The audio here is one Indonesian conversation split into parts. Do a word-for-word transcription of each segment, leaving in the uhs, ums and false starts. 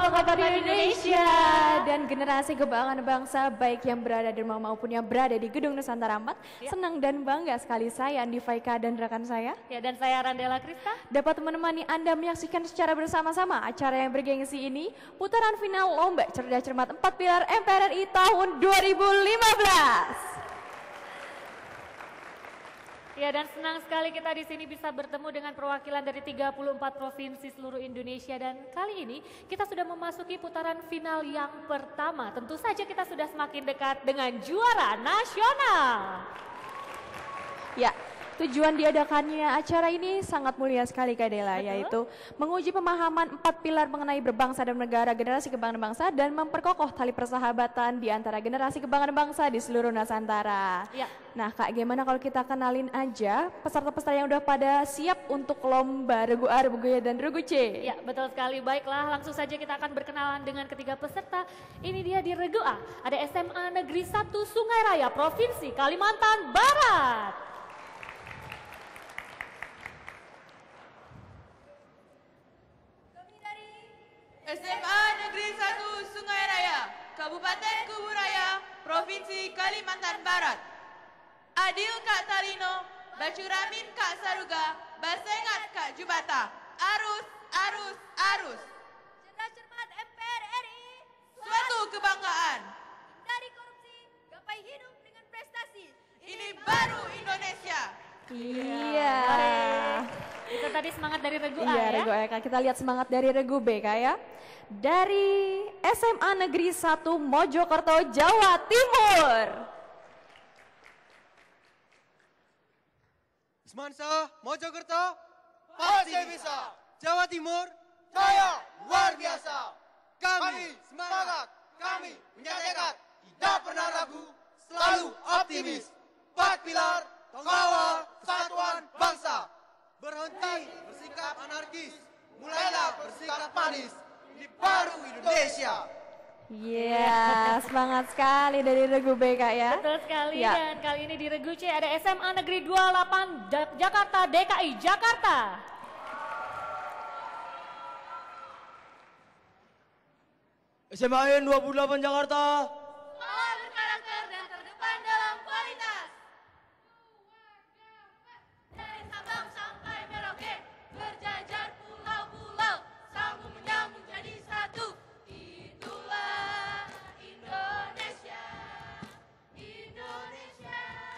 apa kabar Indonesia dan generasi kebanggaan bangsa baik yang berada di rumah maupun yang berada di Gedung Nusantara empat. Ya. Senang dan bangga sekali saya Andi Faika dan rekan saya. Ya, dan saya Randela Krista dapat menemani Anda menyaksikan secara bersama-sama acara yang bergengsi ini, putaran final Lomba Cerdas Cermat empat Pilar M P R R I tahun dua ribu lima belas. Ya, dan senang sekali kita di sini bisa bertemu dengan perwakilan dari tiga puluh empat provinsi seluruh Indonesia, dan kali ini kita sudah memasuki putaran final yang pertama. Tentu saja kita sudah semakin dekat dengan juara nasional. Ya, tujuan diadakannya acara ini sangat mulia sekali Kak Dela, betul, yaitu menguji pemahaman empat pilar mengenai berbangsa dan negara, generasi kebanggaan bangsa, dan memperkokoh tali persahabatan di antara generasi kebanggaan bangsa di seluruh Nusantara. Ya. Nah Kak, gimana kalau kita kenalin aja peserta-peserta yang udah pada siap untuk lomba Regu A, Regu B, dan Regu C? Ya, betul sekali. Baiklah, langsung saja kita akan berkenalan dengan ketiga peserta. Ini dia di Regu A, ada S M A Negeri satu Sungai Raya, Provinsi Kalimantan Barat. S M A Negeri satu Sungai Raya, Kabupaten Kuburaya, Provinsi Kalimantan Barat. Adil Kak Talino, Bacuramin Kak Saruga, Basengat Kak Jubata. Arus, arus, arus. Cerdas Cermat M P R R I, suatu kebanggaan. Dari korupsi, gapai hidup dengan prestasi. Ini baru Indonesia. Iya. Itu tadi semangat dari Regu A, iya, ya. Regu A, Kak. Kita lihat semangat dari Regu B, Kak, ya. Dari S M A Negeri satu Mojokerto, Jawa Timur. Semansa Mojokerto pasti bisa. Jawa Timur jaya luar biasa. Kami semangat, kami punya tekad, tidak pernah ragu, selalu optimis. Empat pilar pengawal persatuan bangsa. Berhenti bersikap anarkis, mulailah bersikap manis. Ini baru Indonesia. Iya, yeah, semangat sekali dari Regu B, Kak, ya. Betul sekali, ya. Dan kali ini di Regu C ada S M A Negeri dua puluh delapan Jakarta, D K I Jakarta. S M A N dua puluh delapan Jakarta. Sekolah berkarakter dan terdepan dalam kualitas. Dari Sabang sampai Merauke, berjajar pulau-pulau, sambung menyambung jadi satu. Itulah Indonesia, Indonesia.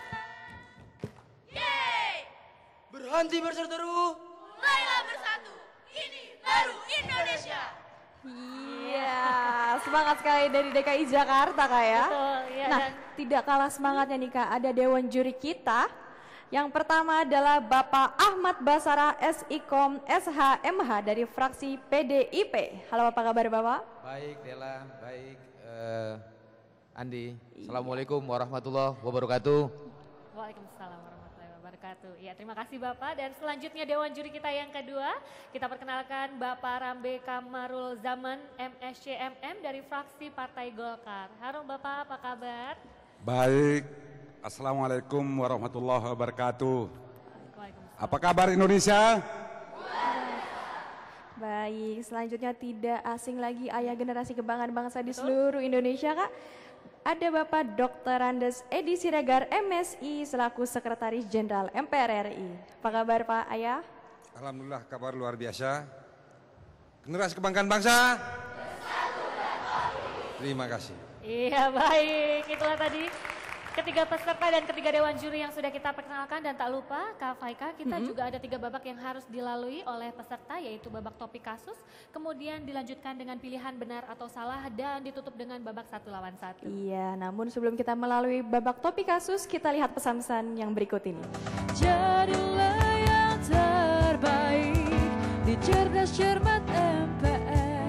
Yeay! Berhenti berseteru. Mulailah bersatu. Ini baru Indonesia. Iya, semangat sekali dari D K I Jakarta, Kak, ya. Betul, ya, nah, dan tidak kalah semangatnya nih, Kak, ada Dewan Juri kita. Yang pertama adalah Bapak Ahmad Basara S I K O M S H M H dari fraksi P D I P. Halo, apa kabar Bapak? Baik Dela, baik uh, Andi. Assalamualaikum warahmatullahi wabarakatuh. Waalaikumsalam warahmatullahi wabarakatuh. Ya, terima kasih Bapak. Dan selanjutnya Dewan Juri kita yang kedua, kita perkenalkan Bapak Rambe Kamarul Zaman M S C M M dari fraksi Partai Golkar. Halo Bapak, apa kabar? Baik, Assalamualaikum warahmatullahi wabarakatuh. Waalaikumsalam. Apa kabar Indonesia? Baik, selanjutnya tidak asing lagi ayah generasi kebanggaan bangsa di seluruh Indonesia, Kak. Ada Bapak Doktor Andes Edi Siregar M Si selaku Sekretaris Jenderal M P R R I. Apa kabar Pak Ayah? Alhamdulillah, kabar luar biasa. Generasi kebanggaan bangsa. Terima kasih. Iya, baik, itulah tadi ketiga peserta dan ketiga dewan juri yang sudah kita perkenalkan. Dan tak lupa Kak Faika, kita mm-hmm. juga ada tiga babak yang harus dilalui oleh peserta, yaitu babak topik kasus, kemudian dilanjutkan dengan pilihan benar atau salah, dan ditutup dengan babak satu lawan satu. Iya, namun sebelum kita melalui babak topik kasus, kita lihat pesan-pesan yang berikut ini. Jadilah yang terbaik di Cerdas Cermat M P R.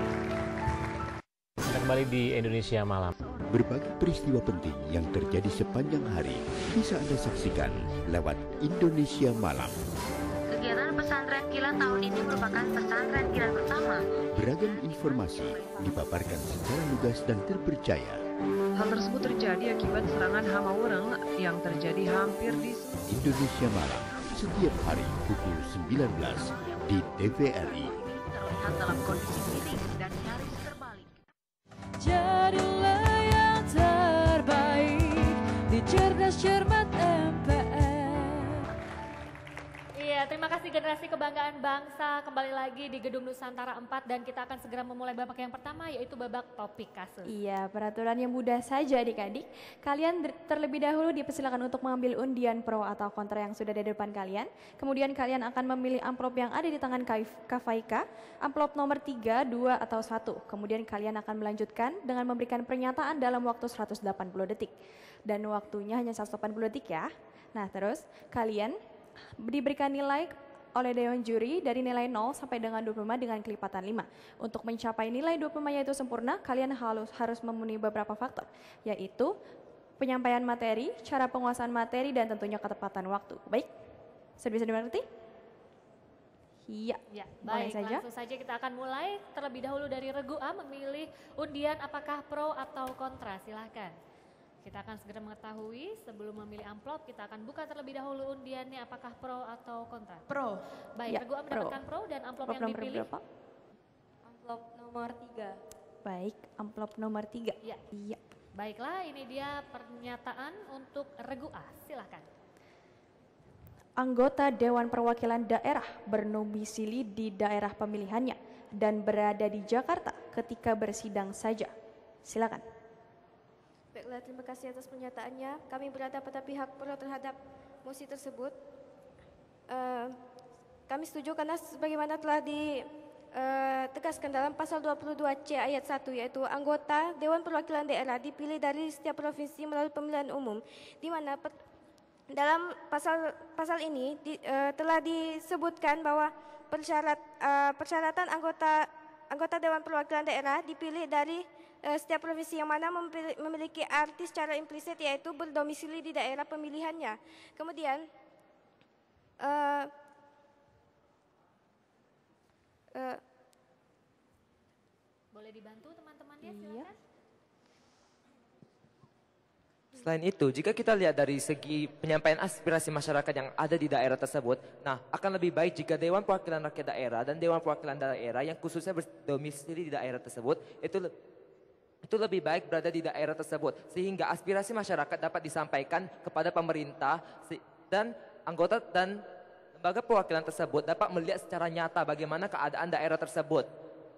Kita kembali di Indonesia Malam. Berbagai peristiwa penting yang terjadi sepanjang hari bisa Anda saksikan lewat Indonesia Malam. Kegiatan pesantren kilat tahun ini merupakan pesantren kilat pertama. Beragam informasi dipaparkan secara lugas dan terpercaya. Hal tersebut terjadi akibat serangan hama orang yang terjadi hampir di Indonesia Malam setiap hari pukul sembilan belas di T V R I. Terlihat dalam kondisi miring dan nyaris cerdas cermat M P R. Iya, terima kasih generasi kebanggaan bangsa kembali lagi di Gedung Nusantara empat dan kita akan segera memulai babak yang pertama yaitu babak topik kasus. Iya, peraturan yang mudah saja adik-adik. Kalian terlebih dahulu dipersilakan untuk mengambil undian pro atau kontra yang sudah ada di depan kalian. Kemudian kalian akan memilih amplop yang ada di tangan Kak Faika, amplop nomor tiga, dua, atau satu. Kemudian kalian akan melanjutkan dengan memberikan pernyataan dalam waktu seratus delapan puluh detik. Dan waktunya hanya seratus delapan puluh detik ya. Nah terus kalian diberikan nilai oleh Dewan Juri dari nilai nol sampai dengan dua puluh lima dengan kelipatan lima. Untuk mencapai nilai dua puluh lima yaitu sempurna, kalian harus, harus memenuhi beberapa faktor, yaitu penyampaian materi, cara penguasaan materi, dan tentunya ketepatan waktu. Baik, sudah bisa dimengerti? Iya, ya, mulai baik, saja. Langsung saja kita akan mulai terlebih dahulu dari Regu A memilih undian apakah pro atau kontra, silahkan. Kita akan segera mengetahui sebelum memilih amplop, kita akan buka terlebih dahulu undiannya apakah pro atau kontra. Pro. Baik, Ya, Regu A mendapatkan pro, pro dan amplop, Amplop yang nomor dipilih. berapa? Amplop nomor tiga. Baik, amplop nomor tiga. Ya. Iya. Baiklah, ini dia pernyataan untuk Regu A, silahkan. Anggota Dewan Perwakilan Daerah berdomisili di daerah pemilihannya dan berada di Jakarta ketika bersidang saja. Silakan. Baiklah, terima kasih atas pernyataannya. Kami berada pada pihak pro terhadap mosi tersebut. Uh, kami setuju karena sebagaimana telah ditegaskan dalam pasal dua puluh dua C ayat satu, yaitu anggota Dewan Perwakilan Daerah dipilih dari setiap provinsi melalui pemilihan umum, di mana dalam pasal pasal ini di, uh, telah disebutkan bahwa persyarat uh, persyaratan anggota anggota Dewan Perwakilan Daerah dipilih dari uh, setiap provinsi yang mana memiliki arti secara implisit, yaitu berdomisili di daerah pemilihannya. Kemudian uh, uh, boleh dibantu teman-temannya, iya. silakan. Selain itu, jika kita lihat dari segi penyampaian aspirasi masyarakat yang ada di daerah tersebut, nah akan lebih baik jika Dewan Perwakilan Rakyat Daerah dan Dewan Perwakilan Daerah yang khususnya berdomisili di daerah tersebut, itu itu lebih baik berada di daerah tersebut, sehingga aspirasi masyarakat dapat disampaikan kepada pemerintah dan anggota dan lembaga perwakilan tersebut dapat melihat secara nyata bagaimana keadaan daerah tersebut.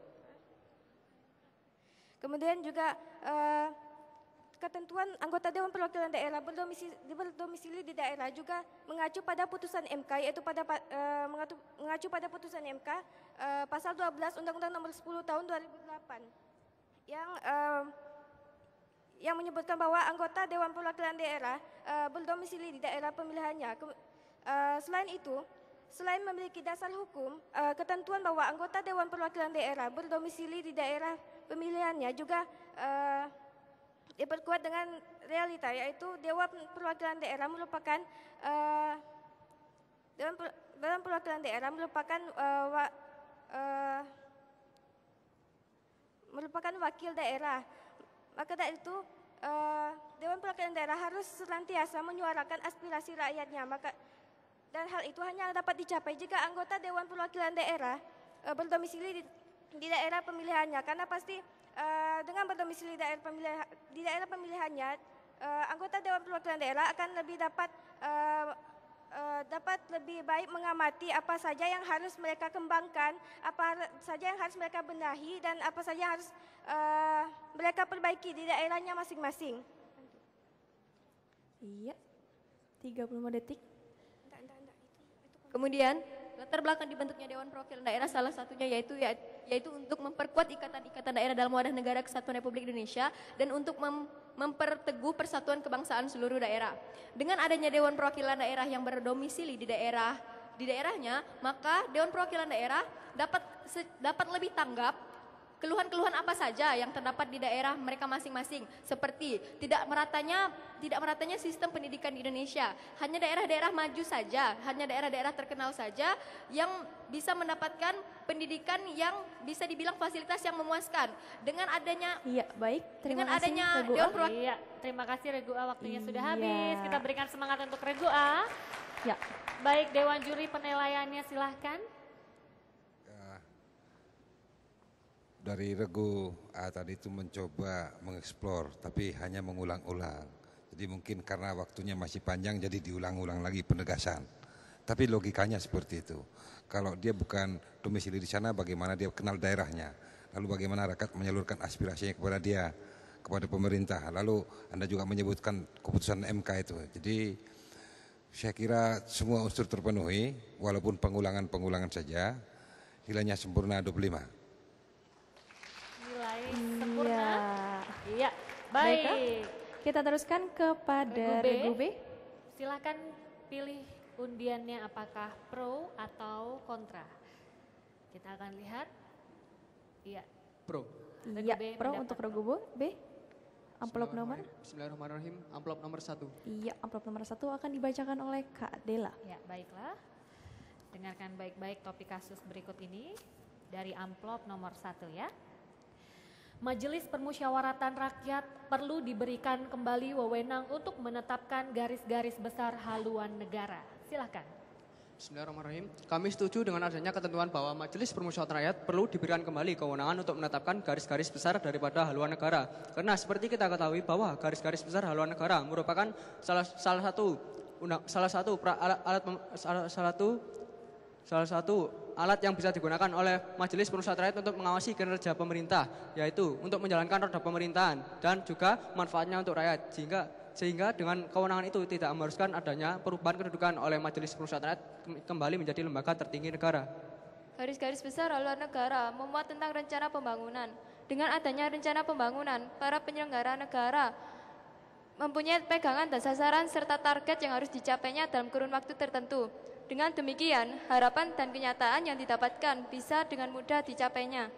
Kemudian juga uh, ketentuan anggota Dewan Perwakilan Daerah berdomisili, berdomisili di daerah juga mengacu pada putusan M K, yaitu pada uh, mengacu, mengacu pada putusan M K uh, pasal dua belas Undang-Undang Nomor sepuluh Tahun dua ribu delapan yang uh, yang menyebutkan bahwa anggota Dewan Perwakilan Daerah uh, berdomisili di daerah pemilihannya. Ke, uh, selain itu, selain memiliki dasar hukum, uh, ketentuan bahwa anggota Dewan Perwakilan Daerah berdomisili di daerah pemilihannya juga uh, diperkuat dengan realita, yaitu Dewan Perwakilan Daerah merupakan uh, Dewan, per, Dewan Perwakilan Daerah merupakan uh, wa, uh, merupakan wakil daerah. Maka dari itu uh, Dewan Perwakilan Daerah harus senantiasa menyuarakan aspirasi rakyatnya. Maka dan hal itu hanya dapat dicapai jika anggota Dewan Perwakilan Daerah uh, berdomisili di, di daerah pemilihannya, karena pasti Uh, dengan berdomisili di daerah, pemilihan, di daerah pemilihannya, uh, anggota Dewan Perwakilan Daerah akan lebih dapat uh, uh, dapat lebih baik mengamati apa saja yang harus mereka kembangkan, apa saja yang harus mereka benahi, dan apa saja yang harus uh, mereka perbaiki di daerahnya masing-masing. Iya, tiga puluh lima detik. Enggak, enggak, enggak. Itu, itu. Kemudian latar belakang dibentuknya Dewan Perwakilan Daerah salah satunya yaitu yaitu untuk memperkuat ikatan-ikatan daerah dalam wadah negara kesatuan Republik Indonesia dan untuk mem memperteguh persatuan kebangsaan seluruh daerah. Dengan adanya Dewan Perwakilan Daerah yang berdomisili di daerah di daerahnya, maka Dewan Perwakilan Daerah dapat dapat lebih tanggap keluhan-keluhan apa saja yang terdapat di daerah mereka masing-masing, seperti tidak meratanya tidak meratanya sistem pendidikan di Indonesia. Hanya daerah-daerah maju saja, hanya daerah-daerah terkenal saja yang bisa mendapatkan pendidikan yang bisa dibilang fasilitas yang memuaskan. Dengan adanya Iya, baik. Terima dengan kasih, adanya Regu A. Dewan Perwakilan Iya, terima kasih Regu A, waktunya Iya. sudah habis. Kita berikan semangat untuk Regu A. Ya. Baik, Dewan Juri penilaiannya silahkan. Dari Regu A tadi itu mencoba mengeksplor, tapi hanya mengulang-ulang. Jadi mungkin karena waktunya masih panjang jadi diulang-ulang lagi penegasan. Tapi logikanya seperti itu. Kalau dia bukan domisili di sana, bagaimana dia kenal daerahnya? Lalu bagaimana rakyat menyalurkan aspirasinya kepada dia, kepada pemerintah. Lalu Anda juga menyebutkan keputusan M K itu. Jadi saya kira semua unsur terpenuhi, walaupun pengulangan-pengulangan saja, nilainya sempurna dua puluh lima. Nilai sempurna. Iya, baik. Baiklah, kita teruskan kepada Regu B. Silakan pilih undiannya apakah pro atau kontra. Kita akan lihat. Iya. Pro. Iya, pro untuk Regu B. Amplop nomor? Bismillahirrahmanirrahim. Amplop nomor satu. Iya, amplop nomor satu akan dibacakan oleh Kak Dela. Ya, baiklah. Dengarkan baik-baik topik kasus berikut ini dari amplop nomor satu ya. Majelis Permusyawaratan Rakyat perlu diberikan kembali wewenang untuk menetapkan garis-garis besar haluan negara. Silakan. Bismillahirrahmanirrahim. Kami setuju dengan adanya ketentuan bahwa Majelis Permusyawaratan Rakyat perlu diberikan kembali kewenangan untuk menetapkan garis-garis besar daripada haluan negara. Karena seperti kita ketahui bahwa garis-garis besar haluan negara merupakan salah salah satu salah satu pra, alat, alat salah, salah satu salah satu alat yang bisa digunakan oleh Majelis Permusyawaratan Rakyat untuk mengawasi kinerja pemerintah, yaitu untuk menjalankan roda pemerintahan dan juga manfaatnya untuk rakyat. Sehingga Sehingga dengan kewenangan itu tidak mengharuskan adanya perubahan kedudukan oleh Majelis Permusyawaratan Rakyat kembali menjadi lembaga tertinggi negara. Garis-garis besar haluan negara memuat tentang rencana pembangunan. Dengan adanya rencana pembangunan, para penyelenggara negara mempunyai pegangan dan sasaran serta target yang harus dicapainya dalam kurun waktu tertentu. Dengan demikian, harapan dan kenyataan yang didapatkan bisa dengan mudah dicapainya.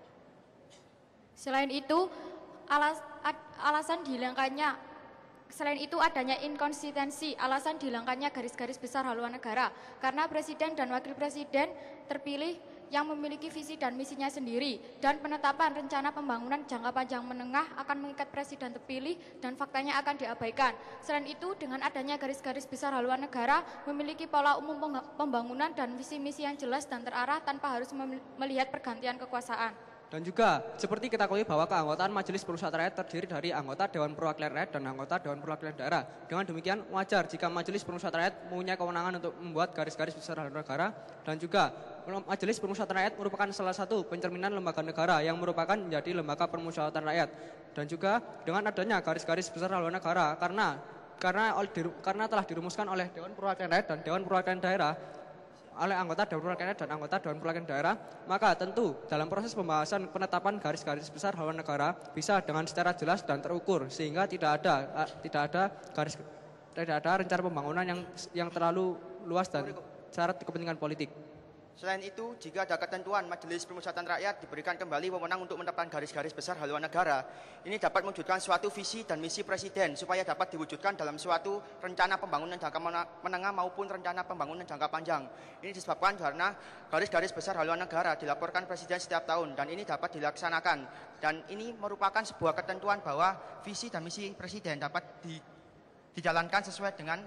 Selain itu, alas, ad, alasan dihilangkannya Selain itu adanya inkonsistensi alasan dihilangkannya garis-garis besar haluan negara karena presiden dan wakil presiden terpilih yang memiliki visi dan misinya sendiri dan penetapan rencana pembangunan jangka panjang menengah akan mengikat presiden terpilih dan faktanya akan diabaikan. Selain itu dengan adanya garis-garis besar haluan negara memiliki pola umum pembangunan dan visi-misi yang jelas dan terarah tanpa harus melihat pergantian kekuasaan. Dan juga seperti kita ketahui bahwa keanggotaan Majelis Permusyawaratan Rakyat terdiri dari anggota Dewan Perwakilan Rakyat dan anggota Dewan Perwakilan Daerah. Dengan demikian wajar jika Majelis Permusyawaratan Rakyat mempunyai kewenangan untuk membuat garis-garis besar haluan negara dan juga Majelis Permusyawaratan Rakyat merupakan salah satu pencerminan lembaga negara yang merupakan menjadi lembaga permusyawaratan rakyat. Dan juga dengan adanya garis-garis besar haluan negara karena karena karena telah dirumuskan oleh Dewan Perwakilan Rakyat dan Dewan Perwakilan Daerah oleh anggota Dewan Perwakilan Rakyat dan anggota Dewan Perwakilan Daerah, maka tentu dalam proses pembahasan penetapan garis-garis besar haluan negara bisa dengan secara jelas dan terukur sehingga tidak ada uh, tidak ada garis tidak ada rencana pembangunan yang yang terlalu luas dan syarat kepentingan politik. Selain itu, jika ada ketentuan Majelis Permusyawaratan Rakyat diberikan kembali wewenang untuk menetapkan garis-garis besar haluan negara, ini dapat mewujudkan suatu visi dan misi Presiden supaya dapat diwujudkan dalam suatu rencana pembangunan jangka menengah maupun rencana pembangunan jangka panjang. Ini disebabkan karena garis-garis besar haluan negara dilaporkan Presiden setiap tahun dan ini dapat dilaksanakan. Dan ini merupakan sebuah ketentuan bahwa visi dan misi Presiden dapat di, dijalankan sesuai dengan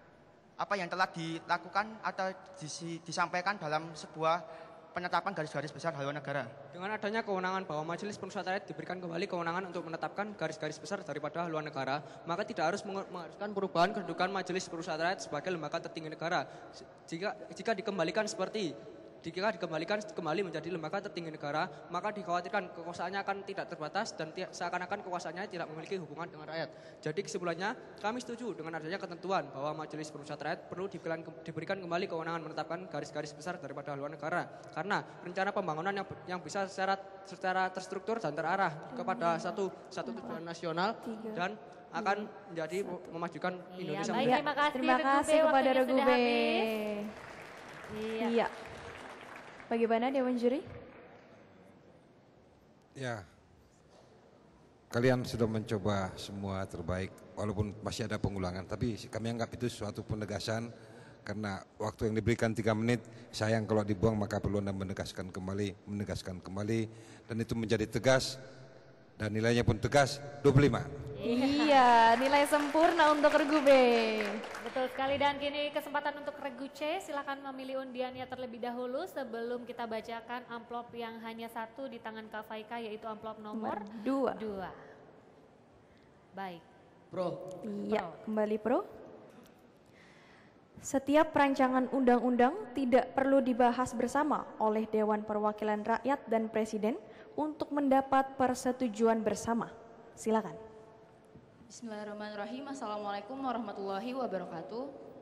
apa yang telah dilakukan atau disampaikan dalam sebuah penetapan garis-garis besar haluan negara. Dengan adanya kewenangan bahwa Majelis Permusyawaratan Rakyat diberikan kembali kewenangan untuk menetapkan garis-garis besar daripada haluan negara, maka tidak harus mengharuskan perubahan kedudukan Majelis Permusyawaratan Rakyat sebagai lembaga tertinggi negara. Jika jika dikembalikan seperti Jika dikembalikan kembali menjadi lembaga tertinggi negara, maka dikhawatirkan kekuasaannya akan tidak terbatas dan seakan-akan kekuasaannya tidak memiliki hubungan dengan rakyat. Jadi kesimpulannya, kami setuju dengan adanya ketentuan bahwa Majelis Permusyawaratan Rakyat perlu diberikan, diberikan kembali kewenangan menetapkan garis-garis besar daripada haluan negara. Karena rencana pembangunan yang, yang bisa secara, secara terstruktur dan terarah kepada satu, satu tujuan nasional dan akan menjadi memajukan Indonesia. Iya, baik, terima kasih, terima kasih kepada Regu B. Iya. Iya. Bagaimana Dewan Juri? Ya, kalian sudah mencoba semua terbaik, walaupun masih ada pengulangan, tapi kami anggap itu suatu penegasan karena waktu yang diberikan tiga menit, sayang kalau dibuang maka perlu Anda menegaskan kembali, menegaskan kembali, dan itu menjadi tegas dan nilainya pun tegas dua puluh lima. Iya, nilai sempurna untuk Regu B. Betul sekali, dan kini kesempatan untuk Regu C, silakan memilih undiannya terlebih dahulu sebelum kita bacakan amplop yang hanya satu di tangan Kak Faika, yaitu amplop nomor dua. dua. Baik, Pro. Iya, kembali pro. Setiap rancangan undang-undang tidak perlu dibahas bersama oleh Dewan Perwakilan Rakyat dan Presiden untuk mendapat persetujuan bersama. Silakan. Bismillahirrahmanirrahim. Assalamualaikum warahmatullahi wabarakatuh.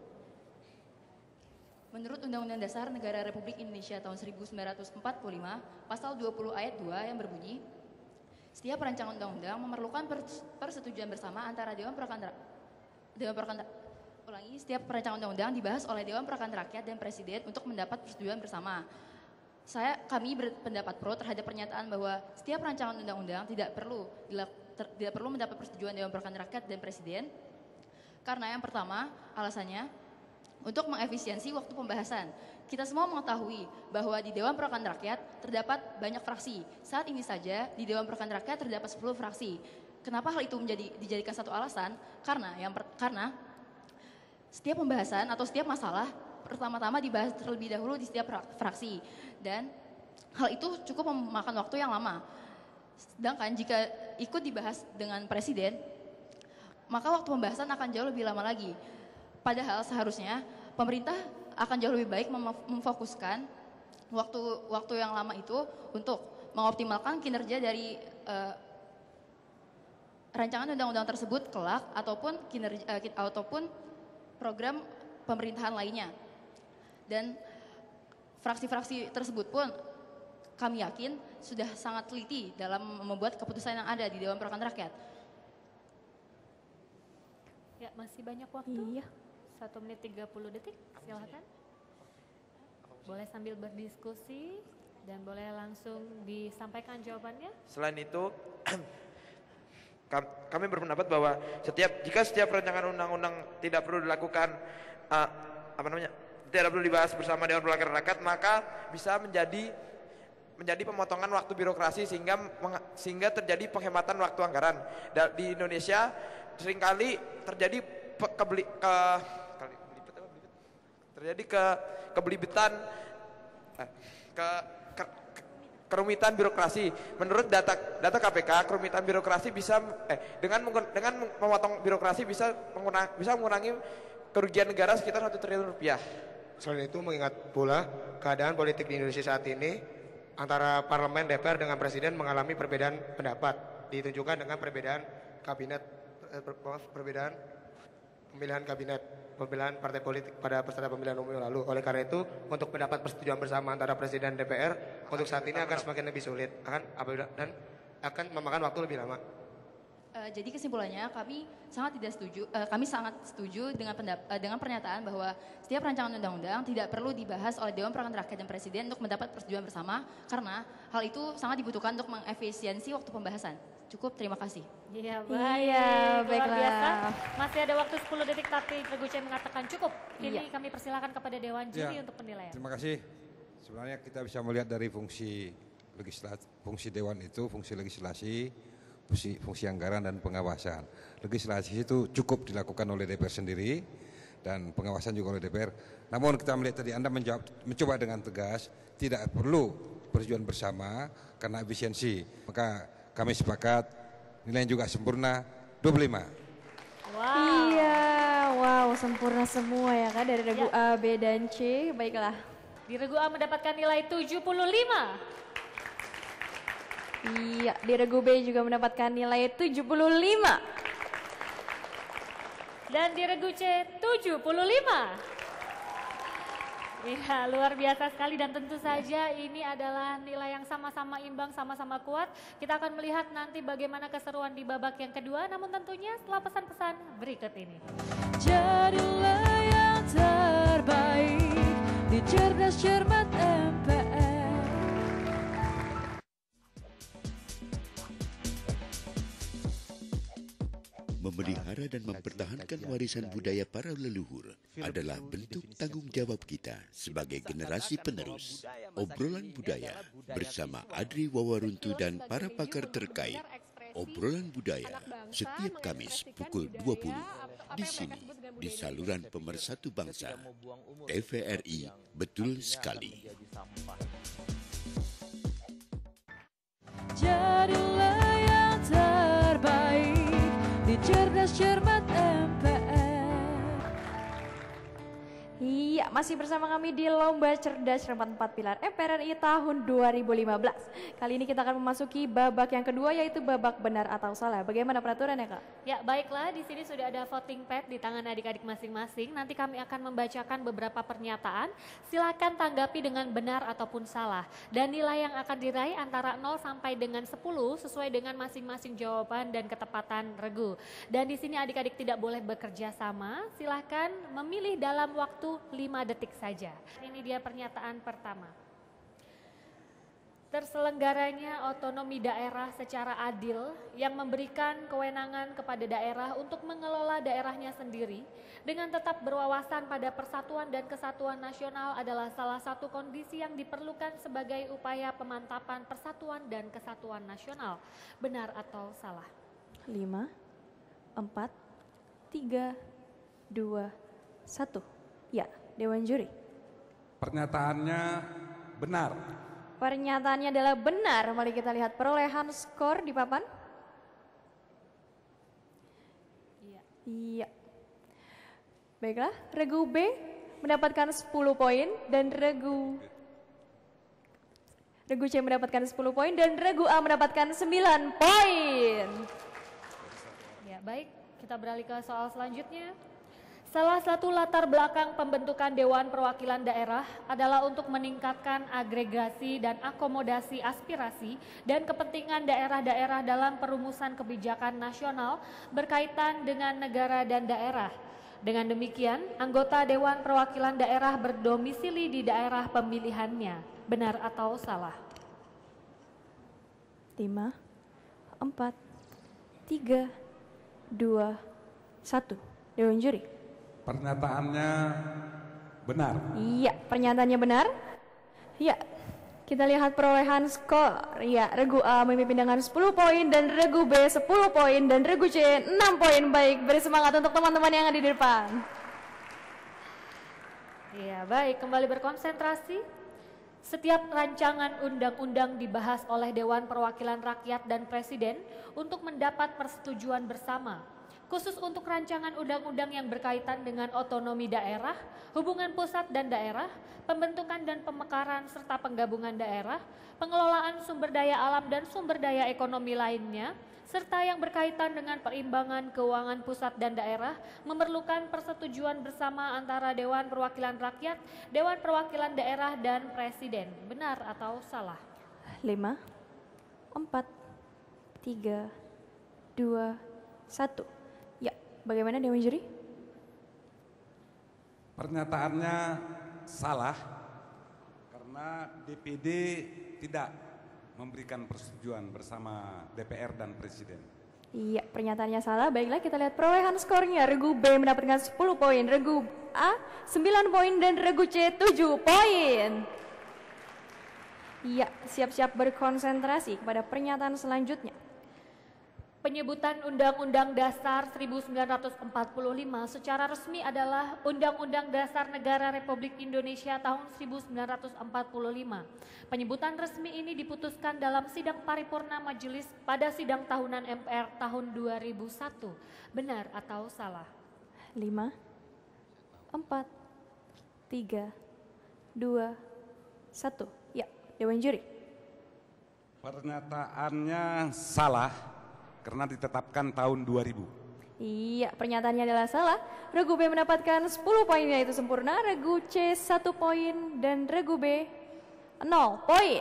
Menurut Undang-Undang Dasar Negara Republik Indonesia tahun seribu sembilan ratus empat puluh lima, pasal dua puluh ayat dua yang berbunyi, setiap rancangan undang-undang memerlukan persetujuan bersama antara Dewan Perwakilan Dewan Perwakilan Ulangi, setiap rancangan undang-undang dibahas oleh Dewan Perwakilan Rakyat dan Presiden untuk mendapat persetujuan bersama. Saya, kami berpendapat pro terhadap pernyataan bahwa setiap rancangan undang-undang tidak perlu ter, tidak perlu mendapat persetujuan Dewan Perwakilan Rakyat dan Presiden. Karena yang pertama, alasannya untuk mengefisiensi waktu pembahasan. Kita semua mengetahui bahwa di Dewan Perwakilan Rakyat terdapat banyak fraksi. Saat ini saja di Dewan Perwakilan Rakyat terdapat sepuluh fraksi. Kenapa hal itu menjadi dijadikan satu alasan? Karena yang per, karena setiap pembahasan atau setiap masalah pertama-tama dibahas terlebih dahulu di setiap fraksi, dan hal itu cukup memakan waktu yang lama. Sedangkan jika ikut dibahas dengan Presiden, maka waktu pembahasan akan jauh lebih lama lagi. Padahal seharusnya pemerintah akan jauh lebih baik memfokuskan waktu waktu yang lama itu untuk mengoptimalkan kinerja dari uh, rancangan undang-undang tersebut kelak ataupun kinerja uh, ataupun program pemerintahan lainnya. Dan fraksi-fraksi tersebut pun kami yakin sudah sangat teliti dalam membuat keputusan yang ada di Dewan Perwakilan Rakyat. Ya, masih banyak waktu. Iya. satu menit tiga puluh detik, silakan. Boleh sambil berdiskusi dan boleh langsung disampaikan jawabannya. Selain itu, kami berpendapat bahwa setiap jika setiap rancangan undang-undang tidak perlu dilakukan uh, apa namanya tidak perlu dibahas bersama Dewan Perwakilan Rakyat, maka bisa menjadi menjadi pemotongan waktu birokrasi sehingga sehingga terjadi penghematan waktu anggaran. Di Indonesia seringkali terjadi pe, kebeli, ke terjadi ke kebelibetan eh, ke, ke kerumitan birokrasi. Menurut data data K P K, kerumitan birokrasi bisa eh dengan dengan memotong birokrasi bisa mengurangi, bisa mengurangi kerugian negara sekitar satu triliun rupiah. Selain itu, mengingat pula keadaan politik di Indonesia saat ini antara parlemen, D P R dengan presiden mengalami perbedaan pendapat, ditunjukkan dengan perbedaan kabinet eh, perbedaan pemilihan kabinet, pemilihan partai politik pada peserta pemilihan umum yang lalu. Oleh karena itu, untuk mendapat persetujuan bersama antara presiden dan D P R untuk saat ini akan semakin lebih sulit, akan dan akan memakan waktu lebih lama. Uh, jadi kesimpulannya kami sangat tidak setuju, uh, kami sangat setuju dengan pendap, uh, dengan pernyataan bahwa setiap rancangan undang-undang tidak perlu dibahas oleh Dewan Perwakilan Rakyat dan Presiden untuk mendapat persetujuan bersama, karena hal itu sangat dibutuhkan untuk mengefisiensi waktu pembahasan. Cukup, terima kasih. Iya, baik. Iya, Luar baiklah. biasa. Masih ada waktu sepuluh detik tapi Reguce mengatakan cukup. Kini Iya. kami persilakan kepada Dewan Juri Ya, untuk penilaian. Terima kasih. Sebenarnya kita bisa melihat dari fungsi legislasi, fungsi Dewan itu, fungsi legislasi, fungsi, fungsi anggaran dan pengawasan. Legislasi itu cukup dilakukan oleh D P R sendiri dan pengawasan juga oleh D P R. Namun kita melihat tadi Anda menjawab, mencoba dengan tegas, tidak perlu persetujuan bersama karena efisiensi. Maka kami sepakat nilainya juga sempurna dua puluh lima. Wow. Iya, wow, sempurna semua ya kan dari regu Ya. A, B dan C. Baiklah. Di Regu A mendapatkan nilai tujuh puluh lima. Iya, di regu B juga mendapatkan nilai tujuh puluh lima. Dan di Regu C tujuh puluh lima. Iya, luar biasa sekali dan tentu saja ini adalah nilai yang sama-sama imbang, sama-sama kuat. Kita akan melihat nanti bagaimana keseruan di babak yang kedua, namun tentunya setelah pesan-pesan berikut ini. Jadilah yang terbaik di Cerdas Cermat M P R. Memelihara dan mempertahankan warisan budaya para leluhur adalah bentuk tanggung jawab kita sebagai generasi penerus. Obrolan budaya bersama Adri Wawaruntu dan para pakar terkait. Obrolan budaya setiap Kamis pukul dua puluh di sini di saluran Pemersatu Bangsa. T V R I betul sekali. Jadilah yang terbaik di Cerdas Cermat Ya, masih bersama kami di Lomba Cerdas Cermat empat Pilar M P R R I tahun dua ribu lima belas. Kali ini kita akan memasuki babak yang kedua, yaitu babak benar atau salah. Bagaimana peraturannya, Kak? Ya, baiklah, di sini sudah ada voting pad di tangan adik-adik masing-masing. Nanti kami akan membacakan beberapa pernyataan. Silakan tanggapi dengan benar ataupun salah. Dan nilai yang akan diraih antara nol sampai dengan sepuluh sesuai dengan masing-masing jawaban dan ketepatan regu. Dan di sini adik-adik tidak boleh bekerja sama. Silakan memilih dalam waktu lima detik saja. Ini dia pernyataan pertama. Terselenggaranya otonomi daerah secara adil yang memberikan kewenangan kepada daerah untuk mengelola daerahnya sendiri dengan tetap berwawasan pada persatuan dan kesatuan nasional adalah salah satu kondisi yang diperlukan sebagai upaya pemantapan persatuan dan kesatuan nasional. Benar atau salah? lima, empat, tiga, dua, satu. Ya, Dewan Juri. Pernyataannya benar. Pernyataannya adalah benar. Mari kita lihat perolehan skor di papan. Iya. Iya. Baiklah, regu B mendapatkan sepuluh poin dan regu regu C mendapatkan sepuluh poin dan regu A mendapatkan sembilan poin. Ya, baik. Kita beralih ke soal selanjutnya. Salah satu latar belakang pembentukan Dewan Perwakilan Daerah adalah untuk meningkatkan agregasi dan akomodasi aspirasi dan kepentingan daerah-daerah dalam perumusan kebijakan nasional berkaitan dengan negara dan daerah. Dengan demikian, anggota Dewan Perwakilan Daerah berdomisili di daerah pemilihannya. Benar atau salah? lima, empat, tiga, dua, satu. Dewan Juri. Pernyataannya benar. Iya, pernyataannya benar. Ya, kita lihat perolehan skor. Ya, regu A memimpin dengan sepuluh poin dan regu B sepuluh poin dan regu C enam poin. Baik, beri semangat untuk teman-teman yang ada di depan. Iya, baik, kembali berkonsentrasi. Setiap rancangan undang-undang dibahas oleh Dewan Perwakilan Rakyat dan Presiden untuk mendapat persetujuan bersama. Khusus untuk rancangan undang-undang yang berkaitan dengan otonomi daerah, hubungan pusat dan daerah, pembentukan dan pemekaran serta penggabungan daerah, pengelolaan sumber daya alam dan sumber daya ekonomi lainnya, serta yang berkaitan dengan perimbangan keuangan pusat dan daerah, memerlukan persetujuan bersama antara Dewan Perwakilan Rakyat, Dewan Perwakilan Daerah, dan Presiden. Benar atau salah? lima, empat, tiga, dua, satu. Ya, bagaimana Dewan Juri? Pernyataannya salah karena D P D tidak memberikan persetujuan bersama D P R dan Presiden. Iya, pernyataannya salah. Baiklah, kita lihat perolehan skornya. Regu B mendapatkan sepuluh poin, regu A sembilan poin dan regu C tujuh poin. Iya, siap-siap berkonsentrasi kepada pernyataan selanjutnya. Penyebutan Undang-Undang Dasar seribu sembilan ratus empat puluh lima secara resmi adalah Undang-Undang Dasar Negara Republik Indonesia tahun seribu sembilan ratus empat puluh lima. Penyebutan resmi ini diputuskan dalam sidang paripurna majelis pada sidang tahunan M P R tahun dua ribu satu. Benar atau salah? lima, empat, tiga, dua, satu. Ya, Dewan Juri. Pernyataannya salah karena ditetapkan tahun dua ribu. Iya, pernyataannya adalah salah. Regu B mendapatkan sepuluh poin yaitu sempurna, regu C satu poin dan regu B nol poin.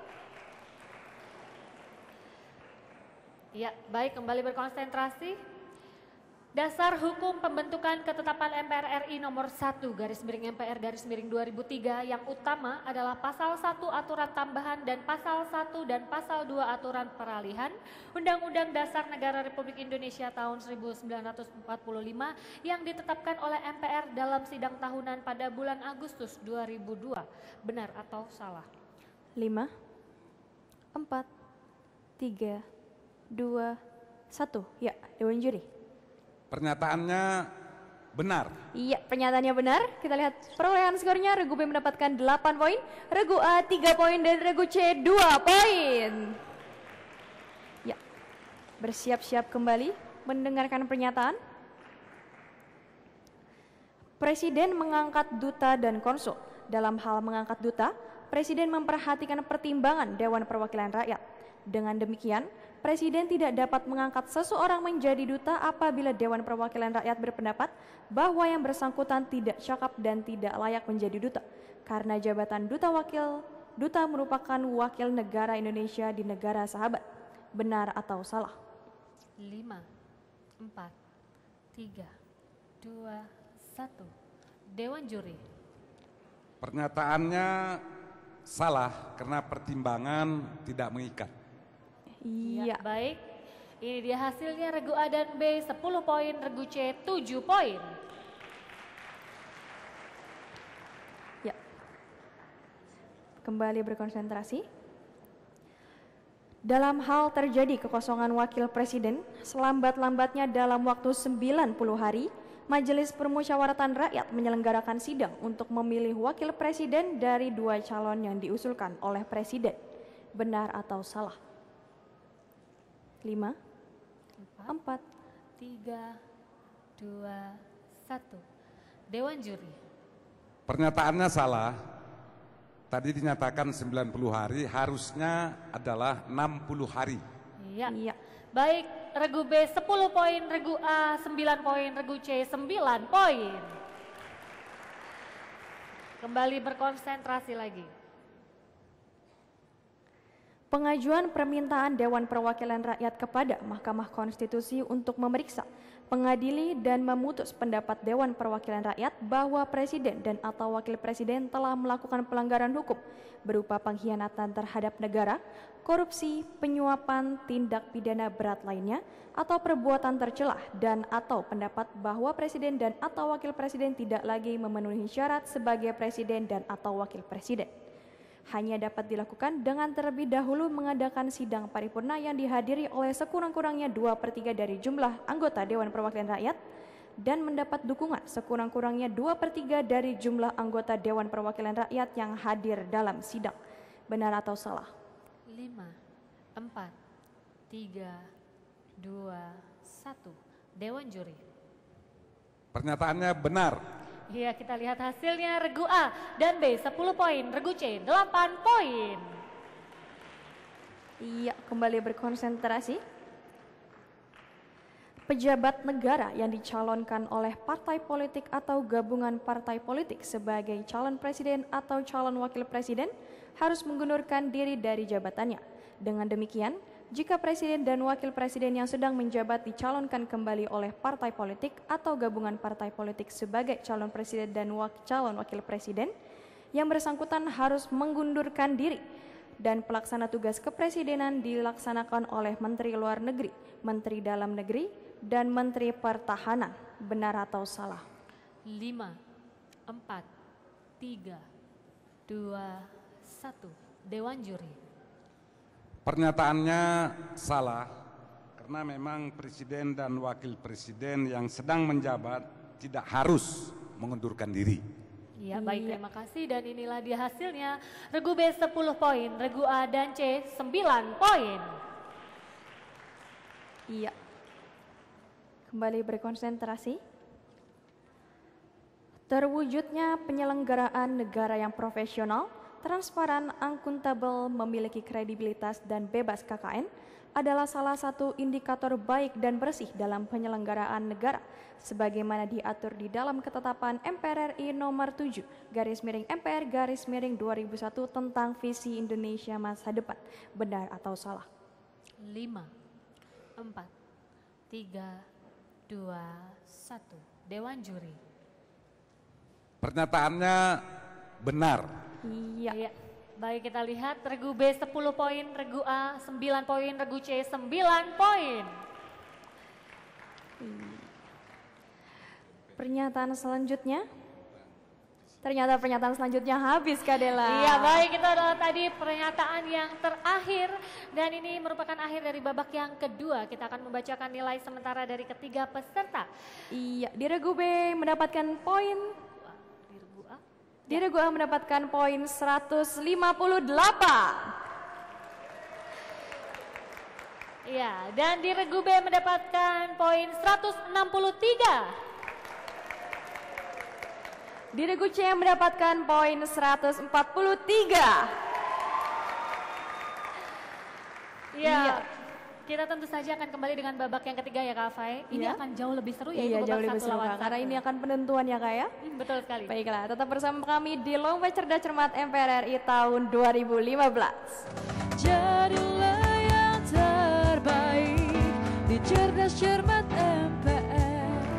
Ya, baik, kembali berkonsentrasi. Dasar Hukum Pembentukan Ketetapan M P R R I nomor satu garis miring M P R garis miring dua ribu tiga yang utama adalah pasal satu aturan tambahan dan pasal satu dan pasal dua aturan peralihan Undang-Undang Dasar Negara Republik Indonesia tahun seribu sembilan ratus empat puluh lima yang ditetapkan oleh M P R dalam sidang tahunan pada bulan Agustus dua ribu dua. Benar atau salah? lima, empat, tiga, dua, satu. Ya, Dewan Juri. Pernyataannya benar. Iya, pernyataannya benar. Kita lihat perolehan skornya. Regu B mendapatkan delapan poin, regu A tiga poin dan regu C dua poin. Ya, bersiap-siap kembali mendengarkan pernyataan. Presiden mengangkat duta dan konsul. Dalam hal mengangkat duta, Presiden memperhatikan pertimbangan Dewan Perwakilan Rakyat. Dengan demikian, Presiden tidak dapat mengangkat seseorang menjadi duta apabila Dewan Perwakilan Rakyat berpendapat bahwa yang bersangkutan tidak cakap dan tidak layak menjadi duta, karena jabatan duta wakil duta merupakan wakil negara Indonesia di negara sahabat. Benar atau salah? lima, empat, tiga, dua, satu. Dewan Juri. Pernyataannya salah karena pertimbangan tidak mengikat. Iya. Ya, baik. Ini dia hasilnya regu A dan B sepuluh poin, regu C tujuh poin. Ya. Kembali berkonsentrasi. Dalam hal terjadi kekosongan wakil presiden, selambat-lambatnya dalam waktu sembilan puluh hari, Majelis Permusyawaratan Rakyat menyelenggarakan sidang untuk memilih wakil presiden dari dua calon yang diusulkan oleh presiden. Benar atau salah? lima, empat, tiga, dua, satu. Dewan Juri. Pernyataannya salah. Tadi dinyatakan sembilan puluh hari, harusnya adalah enam puluh hari. Iya. Iya. Baik, regu B sepuluh poin, regu A sembilan poin, regu C sembilan poin. Kembali berkonsentrasi lagi. Pengajuan permintaan Dewan Perwakilan Rakyat kepada Mahkamah Konstitusi untuk memeriksa, mengadili dan memutus pendapat Dewan Perwakilan Rakyat bahwa Presiden dan atau Wakil Presiden telah melakukan pelanggaran hukum berupa pengkhianatan terhadap negara, korupsi, penyuapan, tindak pidana berat lainnya, atau perbuatan tercelah dan atau pendapat bahwa Presiden dan atau Wakil Presiden tidak lagi memenuhi syarat sebagai Presiden dan atau Wakil Presiden. Hanya dapat dilakukan dengan terlebih dahulu mengadakan sidang paripurna yang dihadiri oleh sekurang-kurangnya dua per tiga dari jumlah anggota Dewan Perwakilan Rakyat dan mendapat dukungan sekurang-kurangnya dua per tiga dari jumlah anggota Dewan Perwakilan Rakyat yang hadir dalam sidang. Benar atau salah? lima, empat, tiga, dua, satu. Dewan Juri. Pernyataannya benar. Iya, kita lihat hasilnya regu A dan B sepuluh poin, regu C delapan poin. Iya, kembali berkonsentrasi. Pejabat negara yang dicalonkan oleh partai politik atau gabungan partai politik sebagai calon presiden atau calon wakil presiden harus mengundurkan diri dari jabatannya. Dengan demikian, jika presiden dan wakil presiden yang sedang menjabat dicalonkan kembali oleh partai politik atau gabungan partai politik sebagai calon presiden dan wak calon wakil presiden, yang bersangkutan harus mengundurkan diri dan pelaksana tugas kepresidenan dilaksanakan oleh Menteri Luar Negeri, Menteri Dalam Negeri, dan Menteri Pertahanan. Benar atau salah? lima, empat, tiga, dua, satu. Dewan Juri. Pernyataannya salah karena memang presiden dan wakil presiden yang sedang menjabat tidak harus mengundurkan diri. Iya, baik, terima kasih dan inilah dia hasilnya. Regu B sepuluh poin, regu A dan C sembilan poin. Iya. Kembali berkonsentrasi. Terwujudnya penyelenggaraan negara yang profesional, transparan, akuntabel, memiliki kredibilitas dan bebas K K N adalah salah satu indikator baik dan bersih dalam penyelenggaraan negara sebagaimana diatur di dalam ketetapan M P R R I nomor tujuh garis miring M P R garis miring dua ribu satu tentang visi Indonesia masa depan. Benar atau salah? lima, empat, tiga, dua, satu. Dewan Juri. Pernyataannya benar. Iya. Iya. Baik, kita lihat regu B sepuluh poin, regu A sembilan poin, regu C sembilan poin. Pernyataan selanjutnya. Ternyata pernyataan selanjutnya habis, Kak Dela. Iya, baik, itu adalah tadi pernyataan yang terakhir dan ini merupakan akhir dari babak yang kedua. Kita akan membacakan nilai sementara dari ketiga peserta. Iya, di regu B mendapatkan poin Di regu A mendapatkan poin seratus lima puluh delapan. Iya, dan di regu B mendapatkan poin seratus enam puluh tiga. di regu C yang mendapatkan poin seratus empat puluh tiga. Iya. Kita tentu saja akan kembali dengan babak yang ketiga ya Kak Fai. Ini Iya. akan jauh lebih seru ya. Iya, babak jauh lebih satu seru lawan Kak, karena satu. ini akan penentuan ya Kak ya. Hmm, betul sekali. Baiklah, tetap bersama kami di Lomba Cerdas Cermat M P R R I tahun dua ribu lima belas. Jadilah yang terbaik di Cerdas Cermat M P R.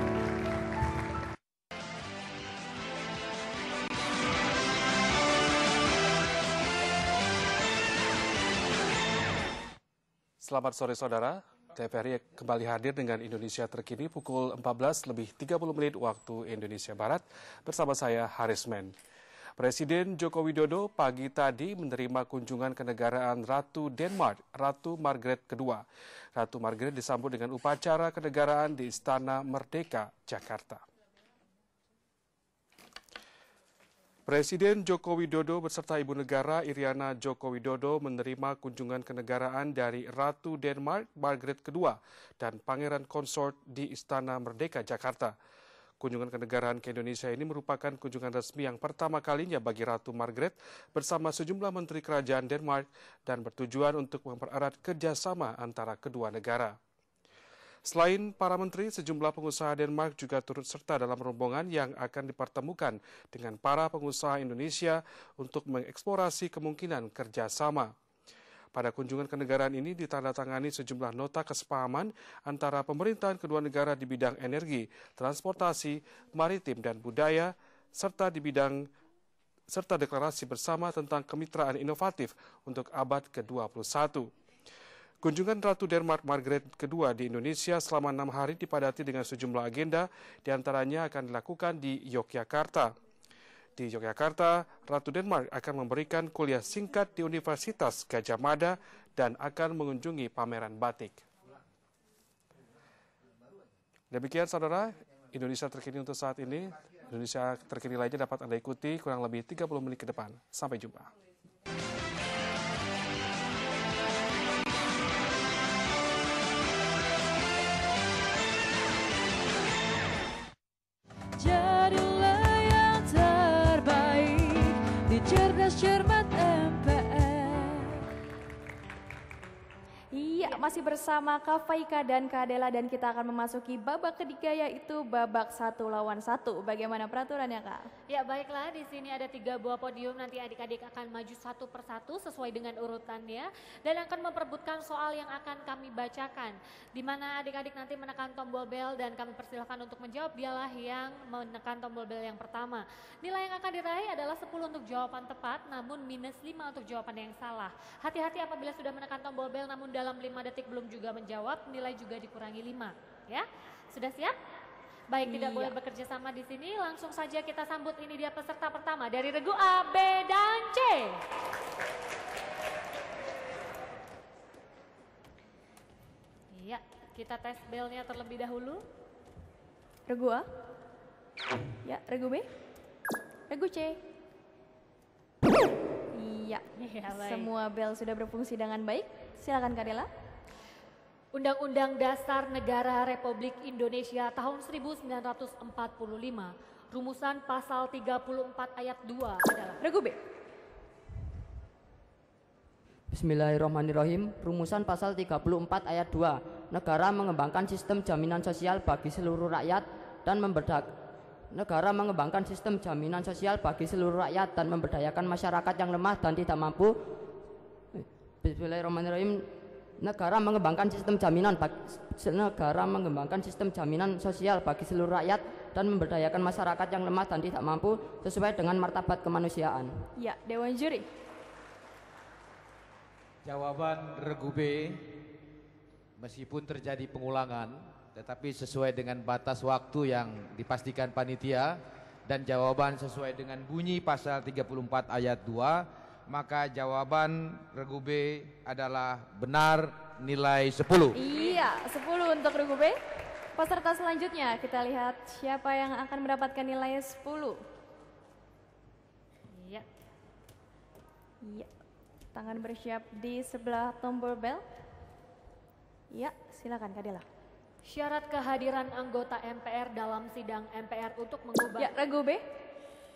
Selamat sore saudara, T V R I kembali hadir dengan Indonesia Terkini pukul empat belas lebih tiga puluh menit waktu Indonesia Barat bersama saya Harisman. Presiden Joko Widodo pagi tadi menerima kunjungan kenegaraan Ratu Denmark, Ratu Margaret kedua. Ratu Margaret disambut dengan upacara kenegaraan di Istana Merdeka, Jakarta. Presiden Joko Widodo beserta Ibu Negara Iriana Joko Widodo menerima kunjungan kenegaraan dari Ratu Denmark Margaret kedua dan Pangeran Consort di Istana Merdeka, Jakarta. Kunjungan kenegaraan ke Indonesia ini merupakan kunjungan resmi yang pertama kalinya bagi Ratu Margaret bersama sejumlah menteri kerajaan Denmark dan bertujuan untuk mempererat kerjasama antara kedua negara. Selain para menteri, sejumlah pengusaha Denmark juga turut serta dalam rombongan yang akan dipertemukan dengan para pengusaha Indonesia untuk mengeksplorasi kemungkinan kerjasama. Pada kunjungan kenegaraan ini ditandatangani sejumlah nota kesepahaman antara pemerintahan kedua negara di bidang energi, transportasi, maritim, dan budaya, serta di bidang serta deklarasi bersama tentang kemitraan inovatif untuk abad ke dua puluh satu. Kunjungan Ratu Denmark Margaret kedua di Indonesia selama enam hari dipadati dengan sejumlah agenda, diantaranya akan dilakukan di Yogyakarta. Di Yogyakarta, Ratu Denmark akan memberikan kuliah singkat di Universitas Gadjah Mada dan akan mengunjungi pameran batik. Demikian saudara, Indonesia Terkini untuk saat ini. Indonesia Terkini lainnya dapat Anda ikuti kurang lebih tiga puluh menit ke depan. Sampai jumpa. Jadilah yang terbaik di Cerdas Cermat M P R. Iya, masih bersama Kak Faika dan Kak Adela dan kita akan memasuki babak ketiga yaitu babak satu lawan satu. Bagaimana peraturannya Kak? Ya baiklah, di sini ada tiga buah podium, nanti adik-adik akan maju satu persatu sesuai dengan urutannya dan akan memperebutkan soal yang akan kami bacakan. Di mana adik-adik nanti menekan tombol bel dan kami persilahkan untuk menjawab, dialah yang menekan tombol bel yang pertama. Nilai yang akan diraih adalah sepuluh untuk jawaban tepat, namun minus lima untuk jawaban yang salah. Hati-hati apabila sudah menekan tombol bel namun dalam lima detik belum juga menjawab, nilai juga dikurangi lima. Ya, sudah siap? Baik, tidak Iya. boleh bekerja sama di sini. Langsung saja kita sambut, ini dia peserta pertama dari regu A, B, dan C. Iya, kita tes belnya terlebih dahulu. Regu A? Ya, regu B? Regu C? Iya, Iya, baik. semua bel sudah berfungsi dengan baik. Silakan Kak Adela. Undang-Undang Dasar Negara Republik Indonesia tahun seribu sembilan ratus empat puluh lima, rumusan pasal tiga puluh empat ayat dua adalah regu B. Bismillahirrahmanirrahim. Rumusan pasal tiga puluh empat ayat dua. Negara mengembangkan sistem jaminan sosial bagi seluruh rakyat dan memberdak Negara mengembangkan sistem jaminan sosial bagi seluruh rakyat dan memberdayakan masyarakat yang lemah dan tidak mampu. Bismillahirrahmanirrahim. Negara mengembangkan sistem jaminan bagi, negara mengembangkan sistem jaminan sosial bagi seluruh rakyat dan memberdayakan masyarakat yang lemah dan tidak mampu sesuai dengan martabat kemanusiaan. Ya, Dewan Juri. Jawaban regu B, meskipun terjadi pengulangan, tetapi sesuai dengan batas waktu yang dipastikan panitia dan jawaban sesuai dengan bunyi pasal tiga puluh empat ayat dua, maka jawaban regu B adalah benar, nilai sepuluh. Iya, sepuluh untuk regu B. Peserta selanjutnya kita lihat siapa yang akan mendapatkan nilai sepuluh. Iya. Iya. Tangan bersiap di sebelah tombol bel. Iya, silakan Kak Dela. syarat kehadiran anggota M P R dalam sidang M P R untuk mengubah. Ya, regu B.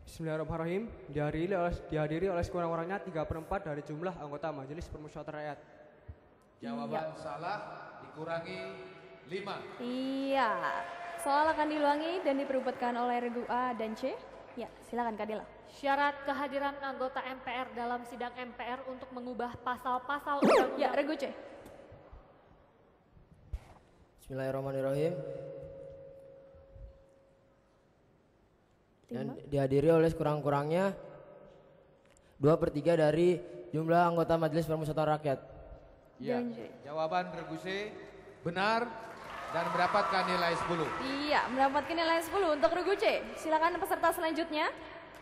Bismillahirrahmanirrahim. Dihadiri oleh, dihadiri oleh sekurang-kurangnya tiga per empat dari jumlah anggota Majelis Permusyawaratan Rakyat. Jawaban salah dikurangi lima. Iya. Soal akan diulangi dan diperebutkan oleh regu A dan C. Ya, silakan Kak Dela. Syarat kehadiran anggota M P R dalam sidang M P R untuk mengubah pasal-pasal undang-undang. Ya, regu C. Bismillahirrahmanirrahim. Dan dihadiri oleh sekurang-kurangnya dua per tiga dari jumlah anggota Majelis Permusyawaratan Rakyat. Ya. Jawaban regu C benar dan mendapatkan nilai sepuluh. Iya, mendapatkan nilai sepuluh untuk regu C. Silakan peserta selanjutnya.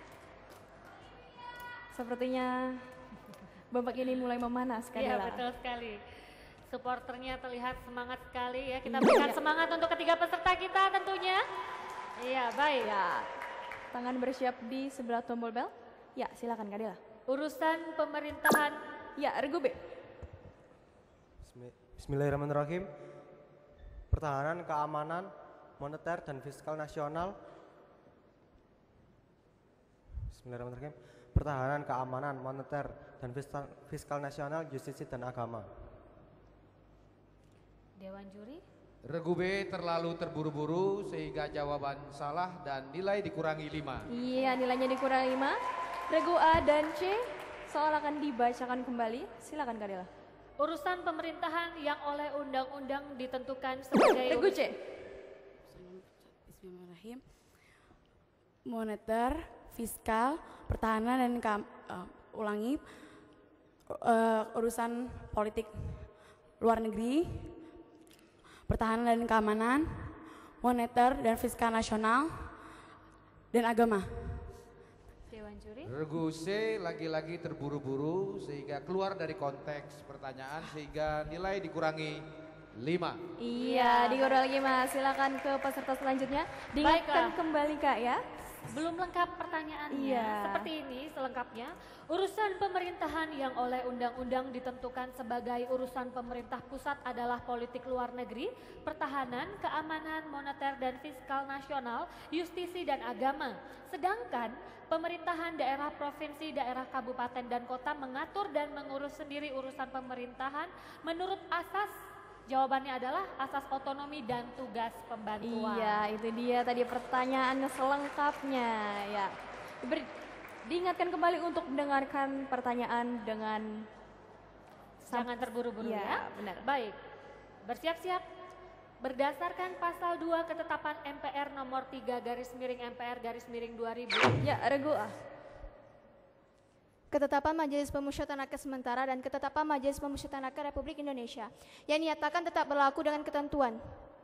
Sepertinya babak ini mulai memanas, Kak Iya, Dela. betul sekali. Supporternya terlihat semangat sekali ya. Kita berikan semangat untuk ketiga peserta kita tentunya. Iya, baik. Ya. Tangan bersiap di sebelah tombol bel. Ya, silakan Kak Dela. Urusan pemerintahan. Ya, regu B. Bismillahirrahmanirrahim. Pertahanan, keamanan, moneter, dan fiskal nasional. Bismillahirrahmanirrahim. Pertahanan, keamanan, moneter, dan fiskal, fiskal nasional, justisi, dan agama. Dewan juri. Regu B terlalu terburu-buru sehingga jawaban salah dan nilai dikurangi lima. Iya, nilainya dikurangi lima. Regu A dan C soal akan dibacakan kembali. Silakan Kak Dela. Urusan pemerintahan yang oleh undang-undang ditentukan sebagai Regu C. Bismillahirrahmanirrahim. Moneter, fiskal, pertahanan dan kam, uh, ulangi uh, urusan politik luar negeri, pertahanan dan keamanan, moneter dan fiskal nasional, dan agama. Dewan juri. Regu C lagi-lagi terburu-buru sehingga keluar dari konteks pertanyaan sehingga nilai dikurangi lima. Iya, dikurangi lima. Silakan ke peserta selanjutnya. Diingatkan Baiklah. kembali Kak ya. Belum lengkap pertanyaannya. Iya. Seperti ini selengkapnya. Urusan pemerintahan yang oleh undang-undang ditentukan sebagai urusan pemerintah pusat adalah politik luar negeri, pertahanan, keamanan, moneter dan fiskal nasional, justisi dan agama. Sedangkan pemerintahan daerah provinsi, daerah kabupaten dan kota mengatur dan mengurus sendiri urusan pemerintahan menurut asas. Jawabannya adalah asas otonomi dan tugas pembantuan. Iya, itu dia tadi pertanyaannya selengkapnya ya. Ber- diingatkan kembali untuk mendengarkan pertanyaan dengan Jangan terburu-buru ya. ya. Benar. Baik. Bersiap-siap. Berdasarkan pasal dua ketetapan M P R nomor tiga garis miring M P R garis miring dua ribu. Ya, regu A. Ketetapan Majelis Permusyawaratan Rakyat sementara dan Ketetapan Majelis Permusyawaratan Rakyat Republik Indonesia yang dinyatakan tetap berlaku dengan ketentuan.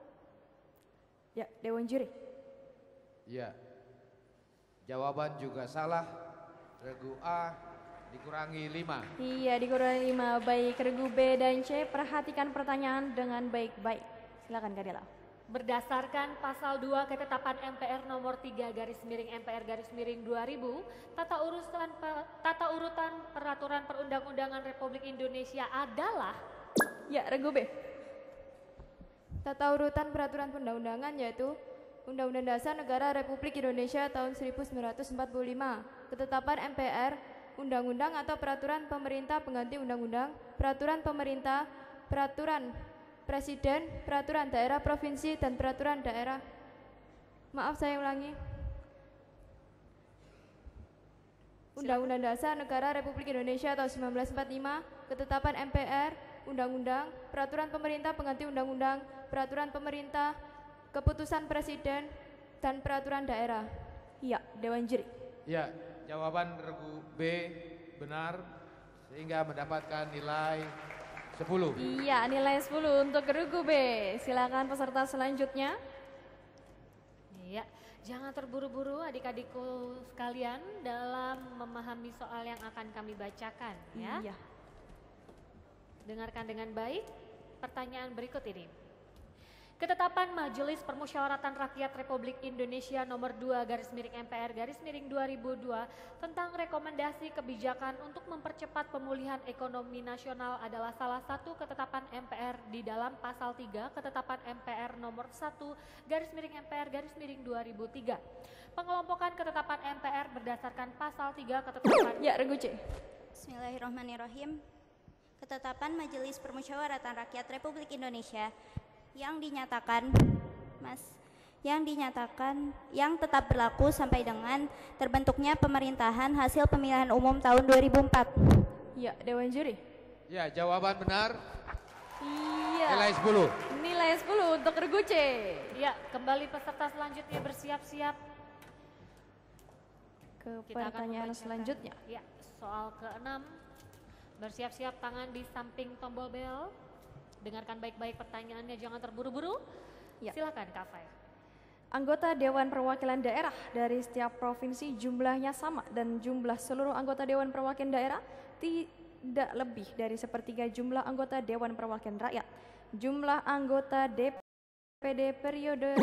Ya, Dewan Juri. Ya. Jawaban juga salah. Regu A dikurangi lima. Iya, dikurangi lima. Baik, regu B dan C perhatikan pertanyaan dengan baik-baik. Silakan Kak Dela. Berdasarkan pasal dua ketetapan M P R nomor tiga garis miring M P R garis miring dua ribu, tata urusan tata urutan peraturan perundang-undangan Republik Indonesia adalah ya, regu B. Tata urutan peraturan perundang-undangan yaitu Undang-Undang Dasar Negara Republik Indonesia tahun seribu sembilan ratus empat puluh lima, ketetapan M P R, undang-undang atau peraturan pemerintah pengganti undang-undang, peraturan pemerintah, peraturan Presiden, peraturan daerah provinsi, dan peraturan daerah. Maaf saya ulangi. Undang-Undang Dasar Negara Republik Indonesia tahun seribu sembilan ratus empat puluh lima, ketetapan M P R, undang-undang, peraturan pemerintah pengganti undang-undang, peraturan pemerintah, keputusan Presiden, dan peraturan daerah. Iya, Dewan Juri. Ya, jawaban regu B benar sehingga mendapatkan nilai sepuluh. Iya, nilai sepuluh untuk regu B. Silakan peserta selanjutnya. Iya, jangan terburu-buru adik-adikku sekalian dalam memahami soal yang akan kami bacakan ya. Dengarkan dengan baik pertanyaan berikut ini. Ketetapan Majelis Permusyawaratan Rakyat Republik Indonesia nomor dua garis miring M P R garis miring dua ribu dua tentang rekomendasi kebijakan untuk mempercepat pemulihan ekonomi nasional adalah salah satu ketetapan M P R di dalam pasal tiga Ketetapan M P R nomor satu garis miring M P R garis miring dua ribu tiga. Pengelompokan ketetapan M P R berdasarkan pasal tiga Ketetapan Ya, Regu C. Bismillahirrahmanirrahim. Ketetapan Majelis Permusyawaratan Rakyat Republik Indonesia yang dinyatakan Mas yang dinyatakan yang tetap berlaku sampai dengan terbentuknya pemerintahan hasil pemilihan umum tahun dua ribu empat. Ya, Dewan Juri. Ya, jawaban benar. Iya. Nilai sepuluh. Nilai sepuluh untuk Regu C. Ya, kembali peserta selanjutnya bersiap-siap. Ke Kita akan pertanyaan membacakan, selanjutnya. Ya, soal keenam. Bersiap-siap tangan di samping tombol bel. Dengarkan baik-baik pertanyaannya, jangan terburu-buru. Ya. Silakan Kak Fai. Anggota Dewan Perwakilan Daerah dari setiap provinsi jumlahnya sama dan jumlah seluruh anggota Dewan Perwakilan Daerah tidak lebih dari sepertiga jumlah anggota Dewan Perwakilan Rakyat. Jumlah anggota D P D periode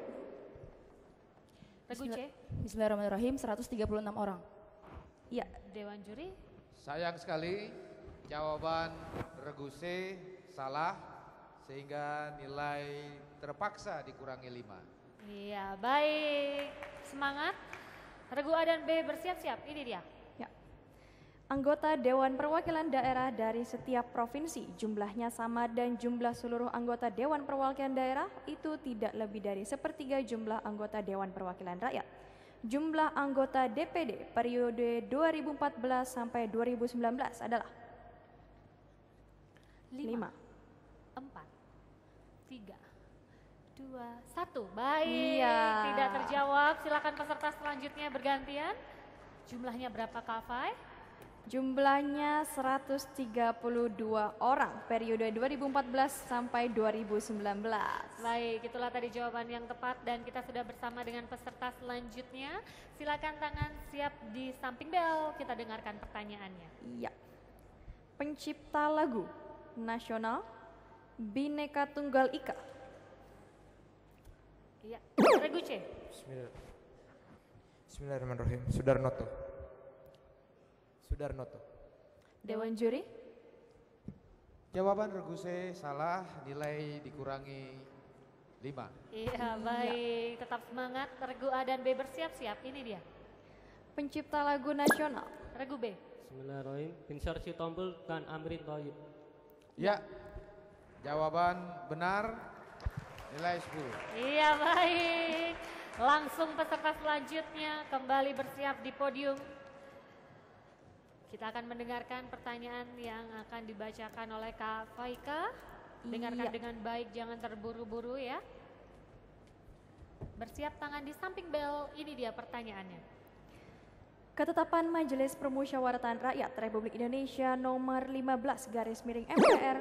Regu C. Bismillahirrahmanirrahim, seratus tiga puluh enam orang. Ya. Dewan Juri. Sayang sekali jawaban Regu C salah sehingga nilai terpaksa dikurangi lima. Iya, baik. Semangat. Regu A dan B bersiap-siap. Ini dia. Ya. Anggota Dewan Perwakilan Daerah dari setiap provinsi jumlahnya sama dan jumlah seluruh anggota Dewan Perwakilan Daerah itu tidak lebih dari sepertiga jumlah anggota Dewan Perwakilan Rakyat. Jumlah anggota D P D periode dua ribu empat belas sampai dua ribu sembilan belas adalah lima, empat, tiga, dua, satu. Baik, Iya. tidak terjawab. Silakan peserta selanjutnya bergantian. Jumlahnya berapa Kak Fai? Jumlahnya seratus tiga puluh dua orang periode dua ribu empat belas sampai dua ribu sembilan belas. Baik, itulah tadi jawaban yang tepat dan kita sudah bersama dengan peserta selanjutnya. Silakan tangan siap di samping bel, kita dengarkan pertanyaannya. Iya. Pencipta lagu nasional Bhinneka Tunggal Ika. Iya, Regu C. Bismillah. Bismillahirrahmanirrahim. Sudarnoto. Sudarnoto. Dewan Juri. Jawaban Regu C salah, nilai dikurangi lima. Iya, baik. Tetap semangat. Regu A dan B bersiap-siap. Ini dia. Pencipta lagu nasional Regu B. Bismillahirrahmanirrahim. Binsar Sitompul dan Amrin Thoyib. Ya, jawaban benar, nilai sepuluh. Iya, baik. Langsung peserta selanjutnya kembali bersiap di podium. Kita akan mendengarkan pertanyaan yang akan dibacakan oleh Kak Faika. Dengarkan Iya. dengan baik, jangan terburu-buru ya. Bersiap tangan di samping bel, ini dia pertanyaannya. Ketetapan Majelis Permusyawaratan Rakyat Republik Indonesia nomor lima belas garis miring M P R.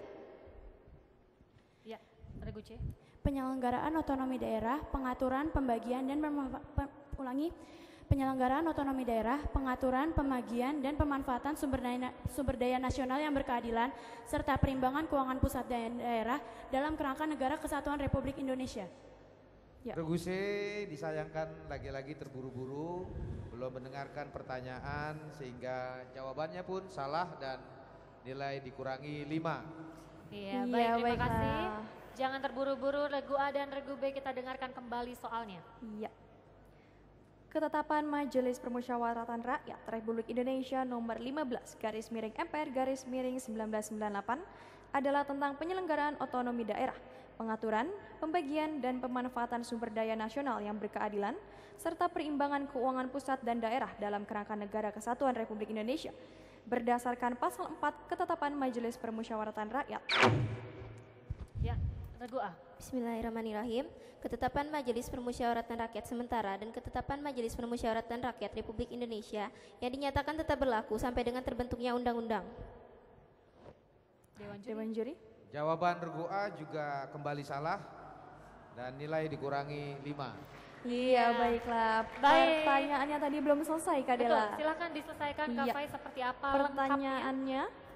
Ya, Regu C. Penyelenggaraan otonomi daerah, pengaturan, pembagian dan pemanfa- pe- ulangi penyelenggaraan otonomi daerah, pengaturan, pembagian dan pemanfaatan sumber daya, sumber daya nasional yang berkeadilan serta perimbangan keuangan pusat dan daerah dalam kerangka negara kesatuan Republik Indonesia. Ya. Regu C disayangkan lagi-lagi terburu-buru, belum mendengarkan pertanyaan sehingga jawabannya pun salah dan nilai dikurangi lima. Iya, Iya, baik, terima baiklah. kasih. Jangan terburu-buru, Regu A dan Regu B kita dengarkan kembali soalnya. Iya. Ketetapan Majelis Permusyawaratan Rakyat Republik Indonesia nomor lima belas garis miring M P R garis miring seribu sembilan ratus sembilan puluh delapan adalah tentang penyelenggaraan otonomi daerah, pengaturan, pembagian dan pemanfaatan sumber daya nasional yang berkeadilan serta perimbangan keuangan pusat dan daerah dalam kerangka negara kesatuan Republik Indonesia berdasarkan pasal empat Ketetapan Majelis Permusyawaratan Rakyat. Ya, Regu A. Bismillahirrahmanirrahim. Ketetapan Majelis Permusyawaratan Rakyat Sementara dan Ketetapan Majelis Permusyawaratan Rakyat Republik Indonesia yang dinyatakan tetap berlaku sampai dengan terbentuknya undang-undang. Dewan Juri. Dewan Juri. Jawaban Regu A juga kembali salah dan nilai dikurangi lima. Iya, baiklah. Baik. Pertanyaannya tadi belum selesai, Kak Betul, Dela. silakan diselesaikan Kak Iya. Fai seperti apa Pertanyaannya,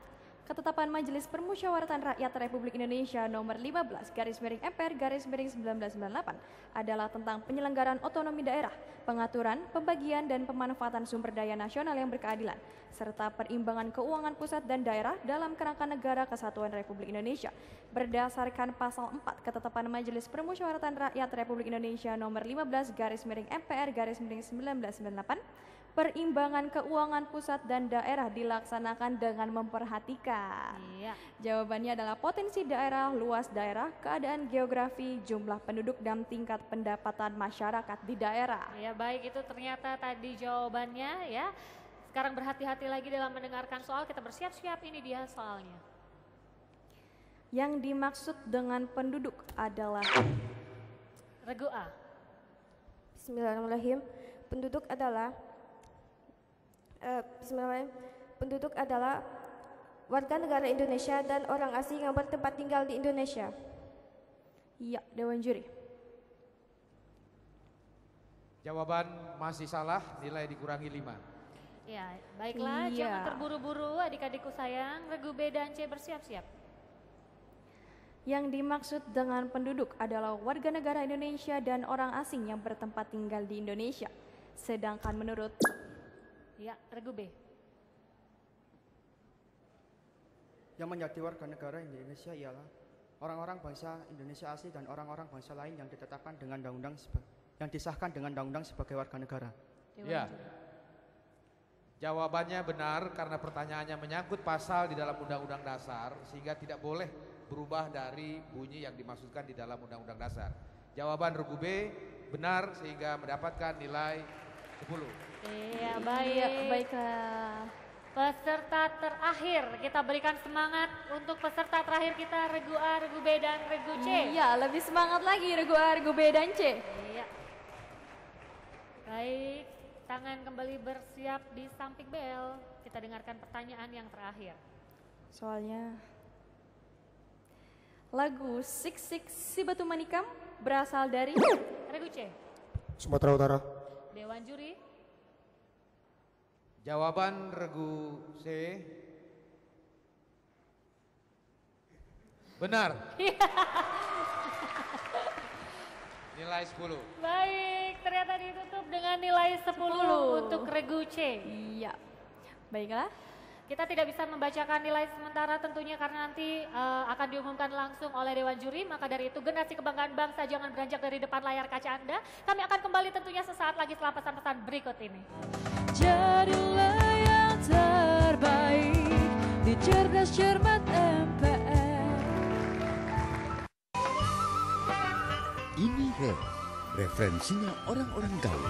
Ketetapan Majelis Permusyawaratan Rakyat Republik Indonesia nomor lima belas garis miring M P R garis miring seribu sembilan ratus sembilan puluh delapan adalah tentang penyelenggaraan otonomi daerah, pengaturan, pembagian dan pemanfaatan sumber daya nasional yang berkeadilan, serta perimbangan keuangan pusat dan daerah dalam kerangka negara kesatuan Republik Indonesia. Berdasarkan pasal empat Ketetapan Majelis Permusyawaratan Rakyat Republik Indonesia nomor lima belas garis miring M P R garis miring seribu sembilan ratus sembilan puluh delapan, perimbangan keuangan pusat dan daerah dilaksanakan dengan memperhatikan. Iya. Jawabannya adalah potensi daerah, luas daerah, keadaan geografi, jumlah penduduk, dan tingkat pendapatan masyarakat di daerah. Ya, baik, itu ternyata tadi jawabannya ya. Sekarang berhati-hati lagi dalam mendengarkan soal, kita bersiap-siap, ini dia soalnya. Yang dimaksud dengan penduduk adalah Regu A. Bismillahirrahmanirrahim. Penduduk adalah Uh, Bismillahirrahmanirrahim. Penduduk adalah warga negara Indonesia dan orang asing yang bertempat tinggal di Indonesia. Iya, Dewan Juri. Jawaban masih salah, nilai dikurangi lima. Ya, baiklah, Iya. jangan terburu-buru adik-adikku sayang. Regu B dan C bersiap-siap. Yang dimaksud dengan penduduk adalah warga negara Indonesia dan orang asing yang bertempat tinggal di Indonesia. Sedangkan menurut Ya, Regu B. Yang menjadi warga negara Indonesia ialah orang-orang bangsa Indonesia asli dan orang-orang bangsa lain yang ditetapkan dengan undang-undang yang disahkan dengan undang-undang sebagai warga negara. Ya. Jawabannya benar karena pertanyaannya menyangkut pasal di dalam Undang-Undang Dasar sehingga tidak boleh berubah dari bunyi yang dimaksudkan di dalam Undang-Undang Dasar. Jawaban Regu B benar sehingga mendapatkan nilai sepuluh. Iya, baik. Iya, baiklah. Peserta terakhir, kita berikan semangat untuk peserta terakhir kita, Regu A, Regu B, dan Regu C. Iya, lebih semangat lagi Regu A, Regu B, dan C. Iya. Baik, tangan kembali bersiap di samping bel. Kita dengarkan pertanyaan yang terakhir. Soalnya lagu Sik Sik Si Batu Manikam berasal dari Regu C. Sumatera Utara. Dewan Juri. Jawaban Regu C benar. Nilai sepuluh. Baik, ternyata ditutup dengan nilai sepuluh untuk Regu C. Iya. Baiklah. Kita tidak bisa membacakan nilai sementara tentunya karena nanti uh, akan diumumkan langsung oleh Dewan Juri. Maka dari itu generasi kebanggaan bangsa jangan beranjak dari depan layar kaca Anda. Kami akan kembali tentunya sesaat lagi setelah pesan-pesan berikut ini. Jadilah yang terbaik di cerdas cermat M P R. Ini Rel, referensinya orang-orang gaul.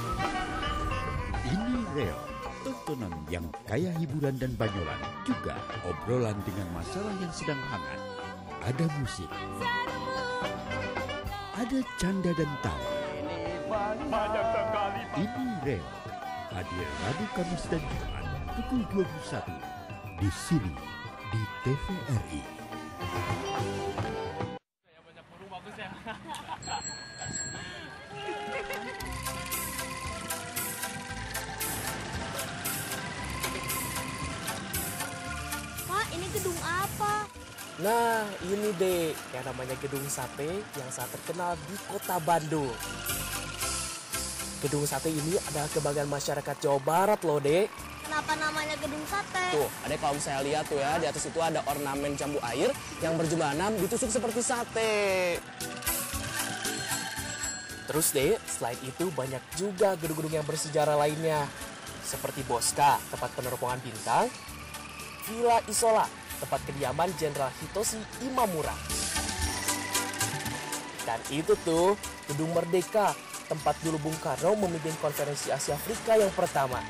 Ini Rel, tontonan yang kaya hiburan dan banyolan, juga obrolan dengan masalah yang sedang hangat. Ada musik, ada canda dan tawa. Ini Rel, hadir Rabu, Kamis dan Jumat pukul dua puluh satu di sini di T V R I. Pak, ini gedung apa? Nah, ini deh yang namanya Gedung Sate yang sangat terkenal di Kota Bandung. Gedung Sate ini adalah kebanggaan masyarakat Jawa Barat loh, Dek. Kenapa namanya gedung sate? Tuh, Adek kalau misalnya lihat tuh ya, di atas itu ada ornamen jambu air yang berjumlah enam ditusuk seperti sate. Terus deh, selain itu banyak juga gedung-gedung yang bersejarah lainnya. Seperti Bosca, tempat penerbangan bintang, Villa Isola, tempat kediaman Jenderal Hitoshi Imamura. Dan itu tuh, Gedung Merdeka, tempat dulu Bung Karno memimpin konferensi Asia Afrika yang pertama.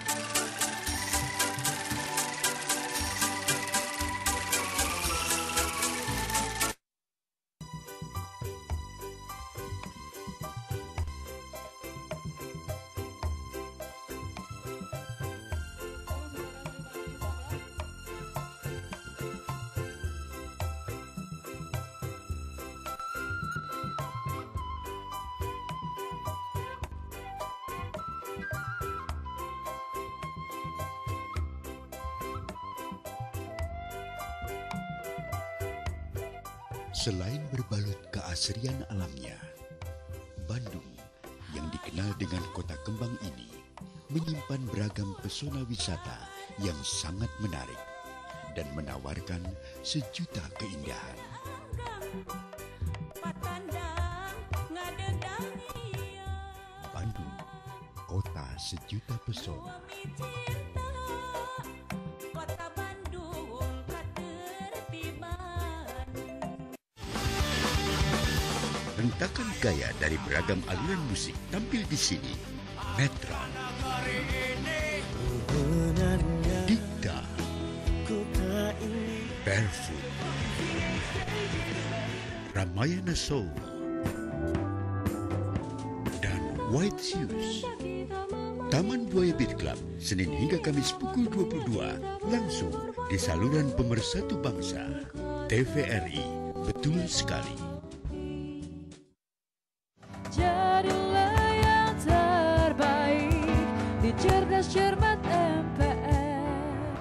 Selain berbalut keasrian alamnya, Bandung yang dikenal dengan kota kembang ini menyimpan beragam pesona wisata yang sangat menarik dan menawarkan sejuta keindahan. Bandung, kota sejuta pesona. Rentakan gaya dari beragam aliran musik tampil di sini. Metra, Dikta, Barefoot, Ramayana Soul, dan White Shoes. Taman Buaya Beat Club, Senin hingga Kamis pukul dua puluh dua, langsung di saluran Pemersatu Bangsa. T V R I, betul sekali. Jadilah yang terbaik di Cerdas Cermat M P R.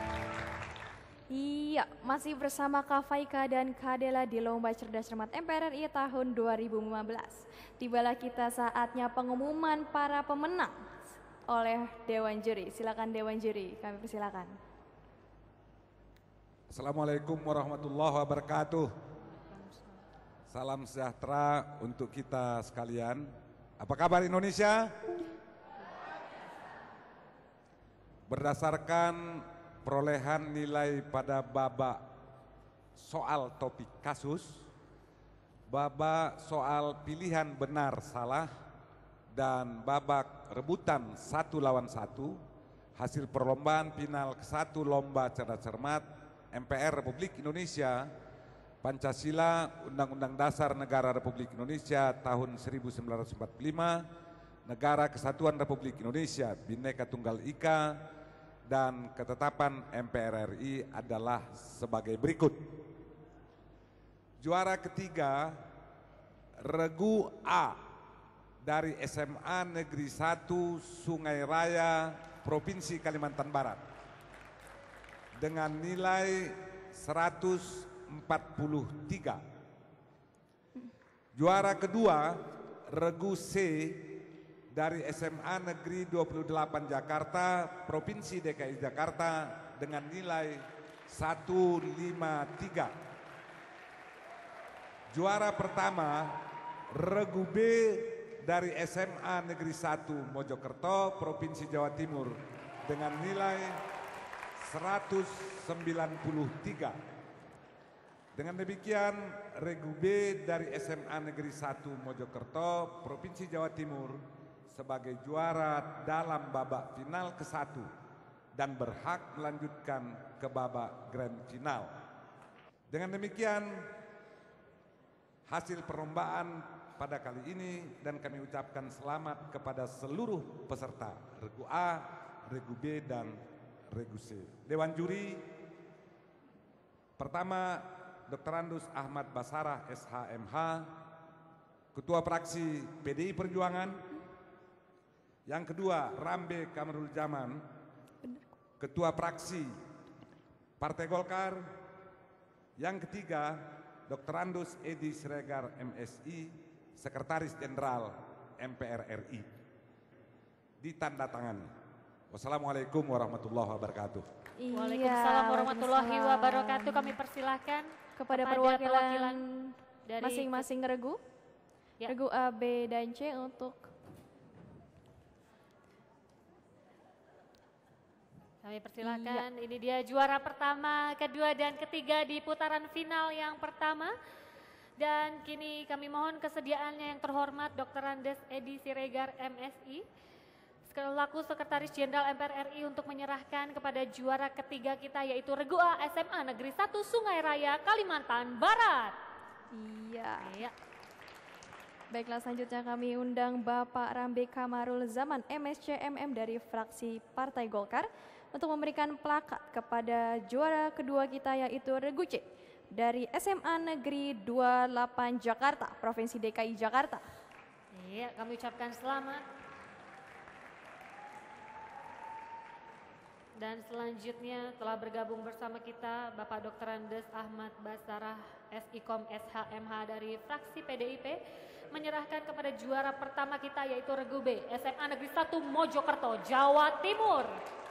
Iya, masih bersama Kak Faika dan Kak Dela di Lomba Cerdas Cermat M P R R I tahun dua ribu lima belas. Tibalah kita saatnya pengumuman para pemenang oleh Dewan Juri. Silakan Dewan Juri, kami persilakan. Assalamualaikum warahmatullahi wabarakatuh. Salam sejahtera untuk kita sekalian. Apa kabar Indonesia? Berdasarkan perolehan nilai pada babak soal topik kasus, babak soal pilihan benar salah, dan babak rebutan satu lawan satu, hasil perlombaan final ke satu Lomba Cerdas Cermat M P R Republik Indonesia, Pancasila, Undang-Undang Dasar Negara Republik Indonesia tahun seribu sembilan ratus empat puluh lima, Negara Kesatuan Republik Indonesia, Bhinneka Tunggal Ika, dan ketetapan M P R R I adalah sebagai berikut. Juara ketiga, Regu A dari S M A Negeri satu Sungai Raya, Provinsi Kalimantan Barat, dengan nilai seratus empat puluh tiga. Juara kedua, Regu C dari S M A Negeri dua puluh delapan Jakarta, Provinsi D K I Jakarta, dengan nilai seratus lima puluh tiga. Juara pertama, Regu B dari S M A Negeri satu Mojokerto, Provinsi Jawa Timur, dengan nilai seratus sembilan puluh tiga. Dengan demikian, Regu B dari S M A Negeri satu Mojokerto, Provinsi Jawa Timur, sebagai juara dalam babak final ke satu dan berhak melanjutkan ke babak grand final. Dengan demikian, hasil perlombaan pada kali ini, dan kami ucapkan selamat kepada seluruh peserta Regu A, Regu B, dan Regu C. Dewan Juri, pertama Doktor Andus Ahmad Basarah S H M H, Ketua Fraksi P D I Perjuangan. Yang kedua, Rambe Kamarul Zaman, Ketua Fraksi Partai Golkar. Yang ketiga, Doktor Andus Edi Siregar M Si, Sekretaris Jenderal M P R R I. Ditandatangani. Wassalamualaikum warahmatullahi wabarakatuh. Waalaikumsalam warahmatullahi wabarakatuh. Kami persilahkan kepada, kepada perwakilan, perwakilan dari masing-masing regu, ya. Regu A, B, dan C untuk kami persilahkan. Ini dia juara pertama, kedua, dan ketiga di putaran final yang pertama. Dan kini kami mohon kesediaannya yang terhormat Doktor Andes Edi Siregar M Si, selaku Sekretaris Jenderal M P R R I, untuk menyerahkan kepada juara ketiga kita, yaitu Regu A S M A Negeri satu Sungai Raya, Kalimantan Barat. Iya. Iya. Baiklah, selanjutnya kami undang Bapak Rambe Kamarul Zaman M C M M dari fraksi Partai Golkar untuk memberikan plakat kepada juara kedua kita, yaitu Regu C dari S M A Negeri dua puluh delapan Jakarta, Provinsi D K I Jakarta. Iya, kami ucapkan selamat. Dan selanjutnya telah bergabung bersama kita Bapak Doktor Andes Ahmad Basarah S-Ikom S H M H dari fraksi P D I P menyerahkan kepada juara pertama kita yaitu Regu B, S M A Negeri satu Mojokerto, Jawa Timur.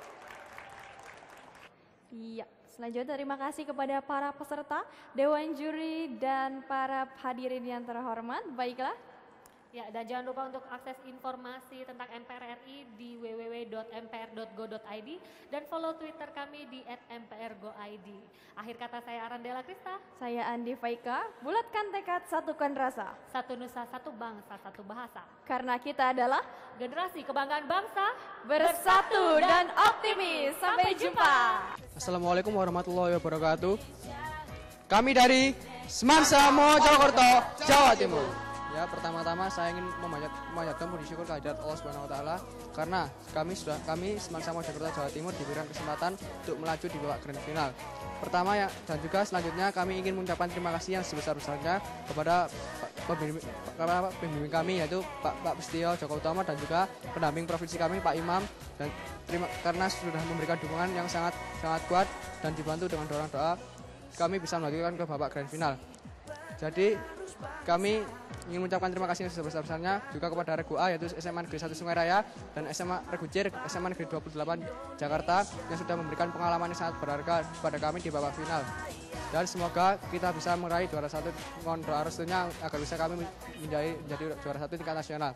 Iya, selanjutnya terima kasih kepada para peserta, dewan juri, dan para hadirin yang terhormat. Baiklah. Ya, dan jangan lupa untuk akses informasi tentang M P R R I di w w w dot m p r dot go dot i d dan follow Twitter kami di at m p r go i d. Akhir kata saya Arandela Krista. Saya Andi Faika. Bulatkan tekad, satukan rasa. Satu nusa, satu bangsa, satu bahasa. Karena kita adalah generasi kebanggaan bangsa, bersatu dan optimis. Sampai jumpa. Assalamualaikum warahmatullahi wabarakatuh. Kami dari Semansa Mojokerto, Jawa Timur. Ya, pertama-tama saya ingin memanjatkan puji syukur kehadirat Allah Subhanahu wa taala karena kami sudah kami Semansa Mojokerto Jawa Timur diberikan kesempatan untuk melaju di babak grand final. Pertama ya, dan juga selanjutnya kami ingin mengucapkan terima kasih yang sebesar-besarnya kepada pembimbing, pembimbing kami yaitu Pak Pak Pustio Joko Utomo dan juga pendamping provinsi kami Pak Imam, dan terima karena sudah memberikan dukungan yang sangat sangat kuat dan dibantu dengan doa-doa kami bisa melanjutkan ke babak grand final. Jadi kami ingin mengucapkan terima kasih yang sebesar-besarnya juga kepada Regu A yaitu S M A Negeri satu Sungai Raya dan S M A Regu C S M A Negeri dua puluh delapan Jakarta yang sudah memberikan pengalaman yang sangat berharga kepada kami di babak final. Dan semoga kita bisa meraih juara satu, mohon doa restunya agar bisa kami menjadi, menjadi juara satu tingkat nasional.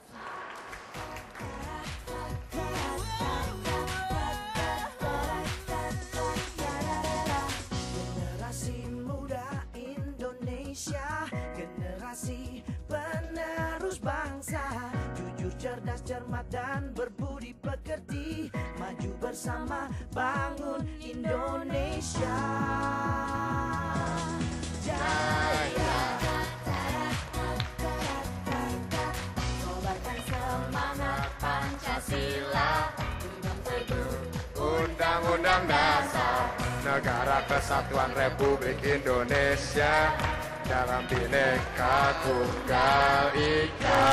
Generasi muda Indonesia, generasi penerus bangsa, jujur, cerdas, cermat, dan berbudi pekerti, maju bersama bangun Indonesia. Jaya, kobarkan semangat Pancasila, genggam teguh Undang-Undang Dasar Negara Kesatuan Republik Indonesia dalam Bhinneka Tunggal Ika.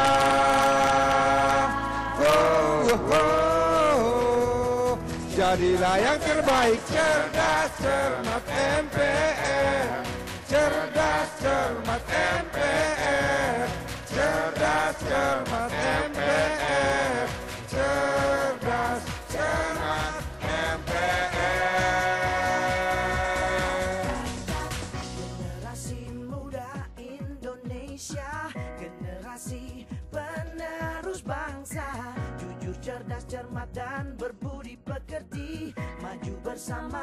Oh, oh, oh. Jadilah yang terbaik, cerdas, cermat M P R, cerdas, cermat M P R, cerdas, cermat M P R, cerdas, cermat M P R. Generasi muda Indonesia, generasi penerus bangsa, jujur, cerdas, cermat, dan berbudi pekerti, maju bersama